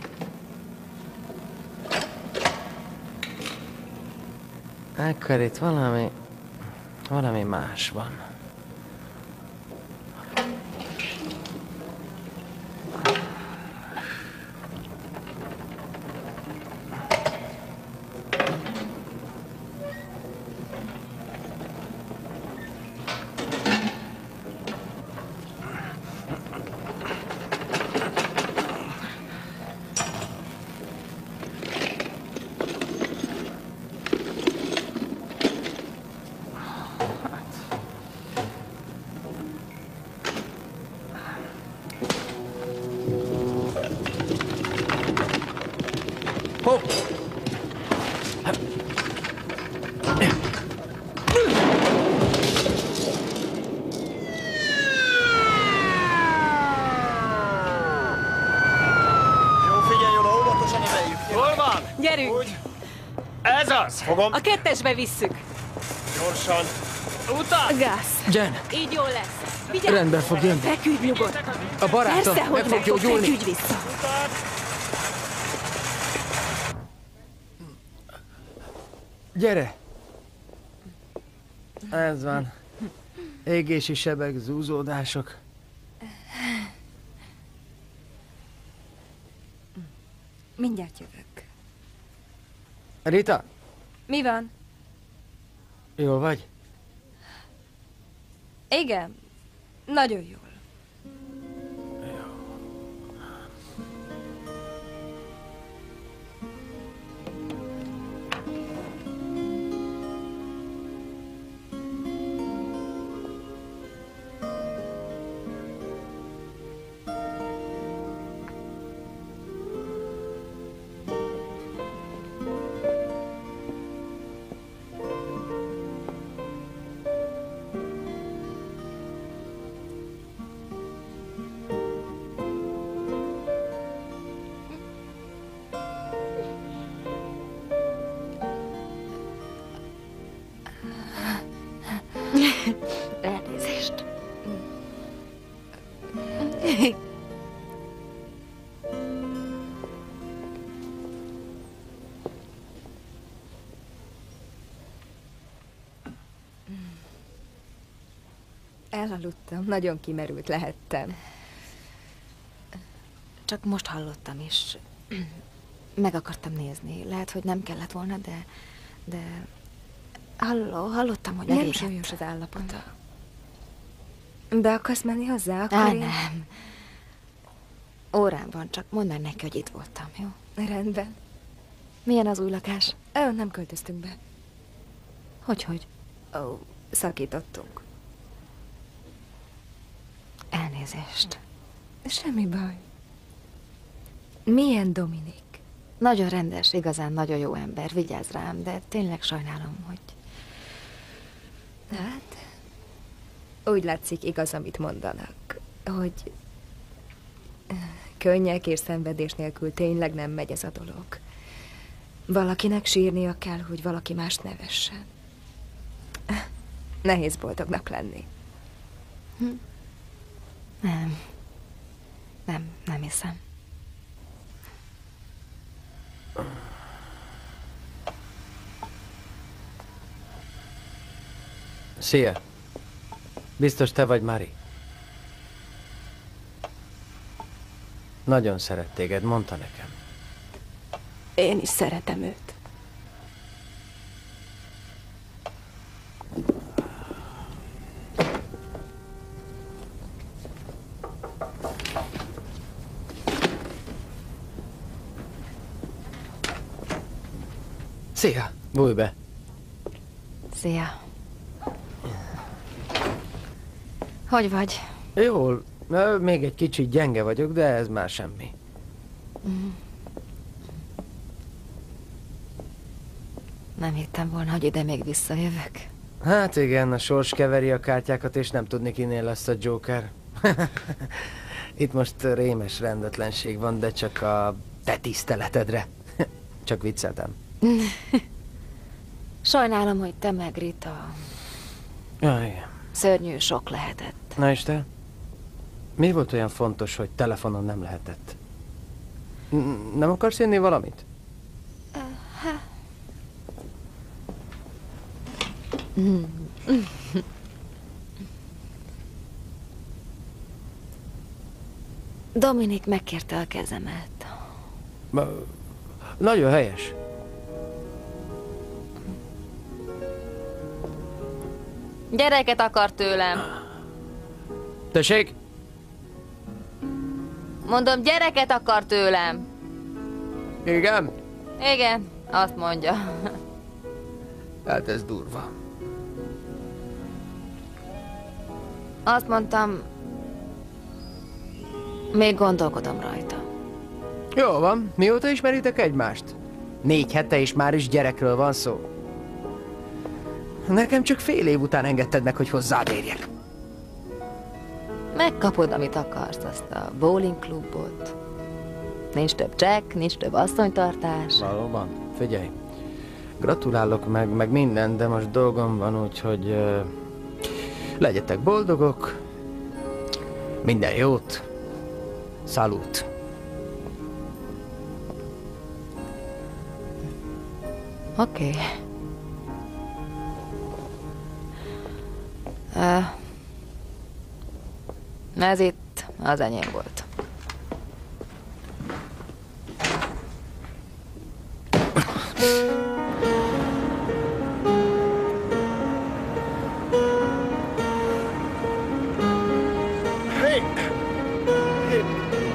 Ekkor itt valami... valami más van. Gyerünk! Ez az! Fogom. A kettesbe visszük. Gyorsan. Utat! Gász. Jen. Így jó lesz. Vigyázz! Rendben fog jönni. Feküdj nyugodtan. A barátom Persze, hogy meg fog meg gyógyulni. Feküdj vissza. Gyere! Ez van. Égési sebek, zúzódások. Mindjárt jövök. Rita, Mi van? jól vagy? Igen, nagyon jól. Elnézést. Elaludtam, nagyon kimerült lehettem. Csak most hallottam is. Meg akartam nézni. Lehet, hogy nem kellett volna, de... de... Halló, hallottam, hogy Nem elég súlyos az állapota. Be akarsz menni hozzá? Akkor Á, én... nem. Órán van, csak mondd már neki, hogy itt voltam, jó? Rendben. Milyen az új lakás? Ö, nem költöztünk be. Hogy-hogy? Ó, szakítottunk. Elnézést. Semmi baj. Milyen Dominik? Nagyon rendes, igazán nagyon jó ember, vigyázz rám, de tényleg sajnálom, hogy... Hát, úgy látszik, igaz, amit mondanak, hogy könnyek és szenvedés nélkül tényleg nem megy ez a dolog. Valakinek sírnia kell, hogy valaki mást nevessen. Nehéz boldognak lenni. Hm. Nem. Nem, nem hiszem. Szia! Biztos te vagy Mari? Nagyon szeret téged, mondta nekem. Én is szeretem őt. Szia! Bújj be! Szia! Hogy vagy? Jól. Na, még egy kicsit gyenge vagyok, de ez már semmi. Mm. Nem hittem volna, hogy ide még visszajövök. Hát igen, a sors keveri a kártyákat, és nem tudni, kinél lesz a Joker. Itt most rémes rendetlenség van, de csak a te tiszteletedre. Csak vicceltem. Sajnálom, hogy te meg Rita. Jaj. Szörnyű sok lehetett. Na és te? Mi volt olyan fontos, hogy telefonon nem lehetett? N- nem akarsz jönni valamit? Dominik megkérte a kezemet. Ba- Nagyon helyes. Gyereket akar tőlem. Tessék? Mondom, gyereket akar tőlem. Igen? Igen, azt mondja. Hát ez durva. Azt mondtam, még gondolkodom rajta. Jó van. Mióta ismeritek egymást? Négy hete és már is gyerekről van szó. Nekem csak fél év után engedted meg, hogy hozzád érjek. Megkapod, amit akarsz, azt a bowling klubot. Nincs több csekk, nincs több asszonytartás. Valóban. Figyelj. Gratulálok meg, meg minden, de most dolgom van, úgyhogy uh, legyetek boldogok. Minden jót. Szalút. Oké. Okay. Uh, ez itt az enyém volt. Hey! Hey!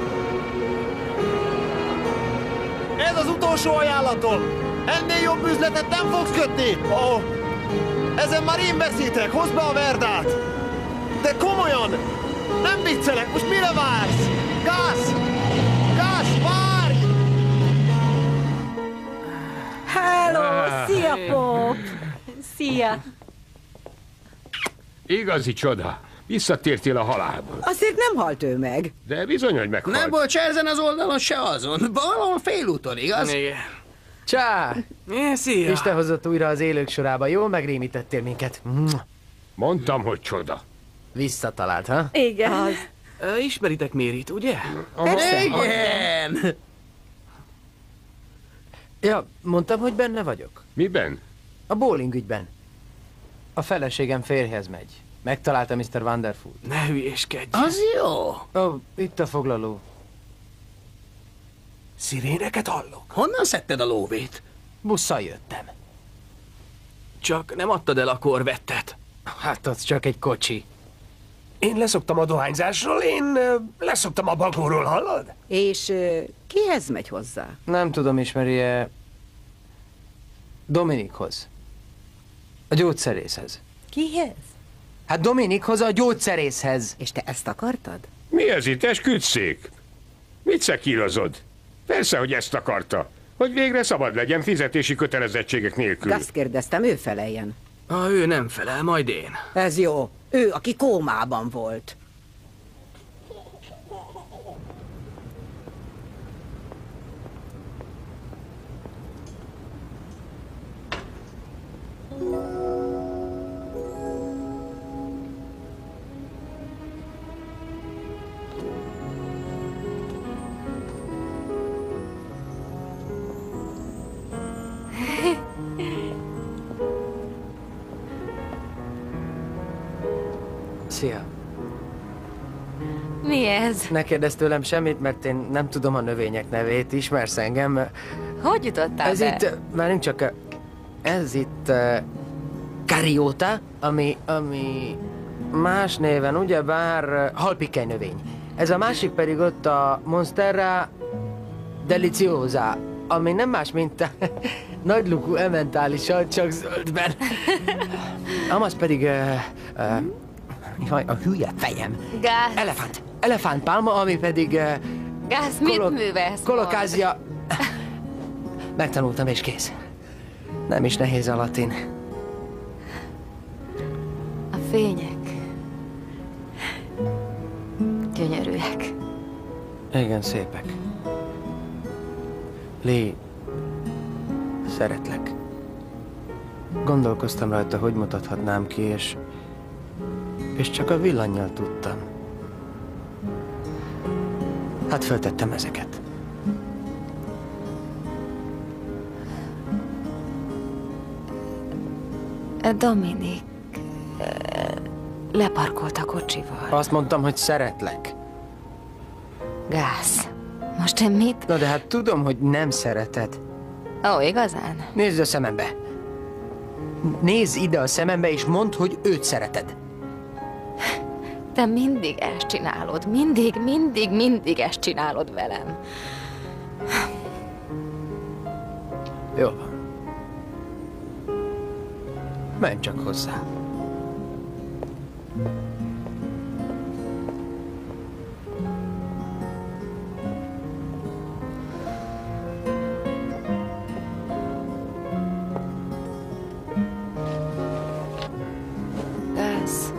Ez az utolsó ajánlatom! Ennél jobb üzletet nem fogsz kötni! Oh. Ezen már én beszéltek, hozd be a verdát! De komolyan! Nem viccelek, most mire vársz? Gáz! Gáz, várj! Hello! Szia, Pop! Szia! Igazi csoda. Visszatértél a halálból. Azért nem halt ő meg. De bizony, hogy meghalt. Nem volt se ezen az oldalon, se azon. Valahol félúton, igaz? Igen. Csá! É, szia! Isten hozott újra az élők sorába. Jól megrémítettél minket. Mondtam, hogy csoda. Visszatalált, ha? Igen. Az. Ö, ismeritek Mérit, ugye? Persze. Igen! Ja, mondtam, hogy benne vagyok. Miben? A bowling ügyben. A feleségem férjhez megy. Megtalálta miszter Wonderful. Ne hülyéskedj. Az jó. Ó, oh, itt a foglaló. Sziréneket hallok. Honnan szedted a lóvét? Busszal jöttem. Csak nem adtad el a korvettet. Hát az csak egy kocsi. Én leszoktam a dohányzásról, én ö, leszoktam a bagóról, hallod? És ö, kihez megy hozzá? Nem tudom, ismeri-e Dominikhoz. A gyógyszerészhez. Kihez? Hát Dominikhoz, a gyógyszerészhez. És te ezt akartad? Mi ez itt, esküdszék? Mit szekírozod? Persze, hogy ezt akarta. Hogy végre szabad legyen fizetési kötelezettségek nélkül. Azt kérdeztem, ő feleljen. Ha ő nem felel, majd én. Ez jó. Ő, aki kómában volt. Szia. Mi ez? Ne kérdezz tőlem semmit, mert én nem tudom a növények nevét. Ismersz engem? Hogy jutottál Ez be? itt, várjunk csak, ez itt uh, karióta, ami, ami más néven, ugyebár uh, halpikkely növény. Ez a másik pedig ott a Monstera deliciosa, ami nem más, mint a nagylukú ementálisa, csak zöldben. Amaz pedig uh, uh, jaj, a hülye fejem. Gáz. Elefánt. Elefántpálma, ami pedig... Uh, Gáz, mit művelsz? Kolokázia. Megtanultam és kész. Nem is nehéz a latin. fények gyönyörűek. Igen, szépek. Lee, szeretlek. Gondolkoztam rajta, hogy mutathatnám ki, és... és csak a villannyal tudtam. Hát föltettem ezeket. Dominik leparkolt a kocsival. Azt mondtam, hogy szeretlek. Gáz. Most én mit? Na de hát tudom, hogy nem szereted. Ó, igazán? Nézd a szemembe. Nézz ide a szemembe, és mondd, hogy őt szereted. Te mindig ezt csinálod. Mindig, mindig, mindig ezt csinálod velem. Jó van. Menj csak hozzá. Gáz.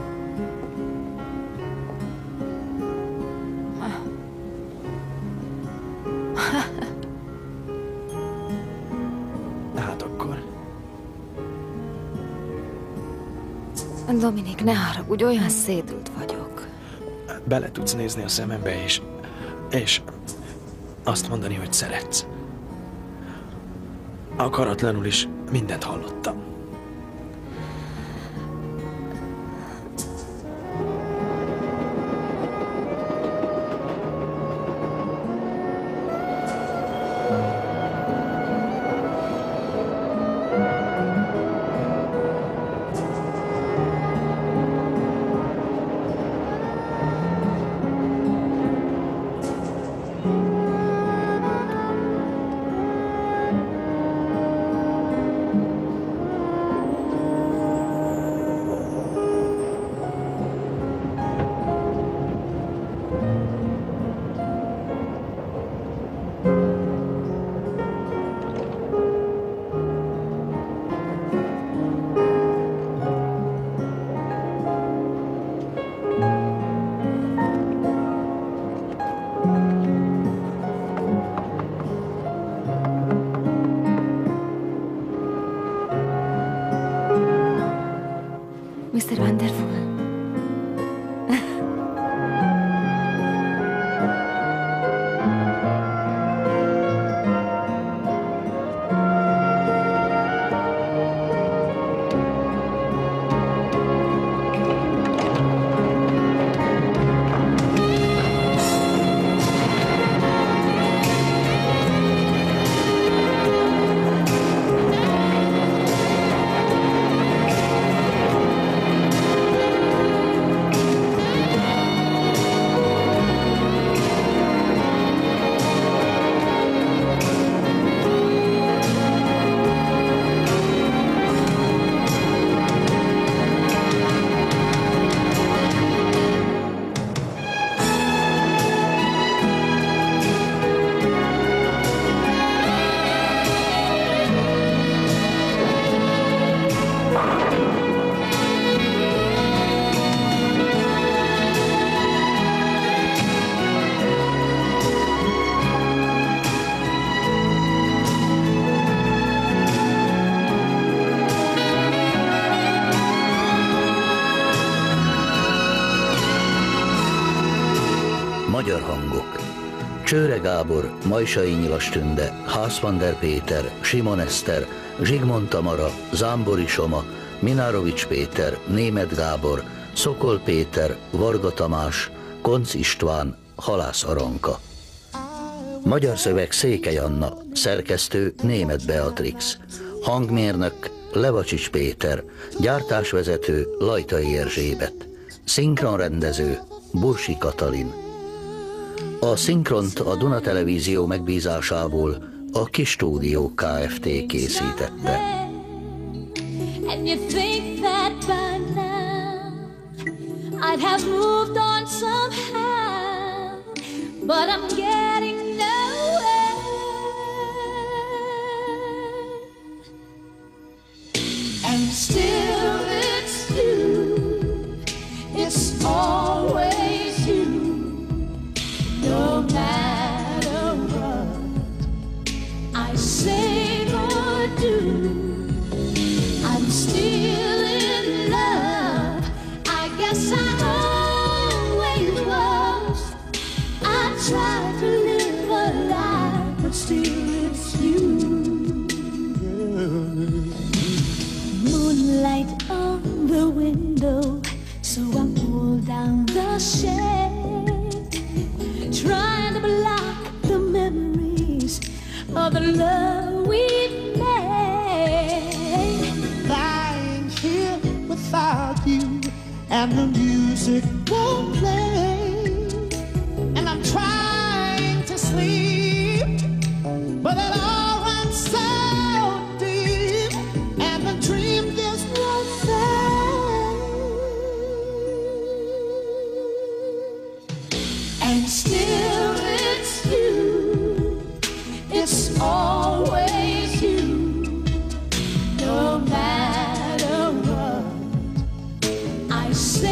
Hát akkor. Dominik, ne haragudj, olyan szédült vagyok. Bele tudsz nézni a szemembe, és... és... azt mondani, hogy szeretsz. Akaratlanul is mindent hallottam. miszter Wonderful. Magyar hangok. Csőre Gábor, Majsai Nyilas Tünde, Hászvander Péter, Simon Eszter, Zsigmond Tamara, Zámbori Soma, Minárovics Péter, Németh Gábor, Szokol Péter, Varga Tamás, Koncz István, Halász Aranka. Magyar szöveg Székely Anna, szerkesztő Németh Beatrix, hangmérnök Levacsics Péter, gyártásvezető Lajtai Erzsébet, szinkronrendező Bursi Katalin. A szinkront a Duna Televízió megbízásából a Kis Stúdió Kft. Készítette. And you think that by now I'd have moved on somehow, but I'm getting nowhere. And still it's you window, so I pull down the shade, trying to block the memories of the love we made. Lying here without you, and the music won't play, and I'm trying to sleep, but it all runs so deep, and the dream just won't fade. And still it's you, it's always you, no matter what I say.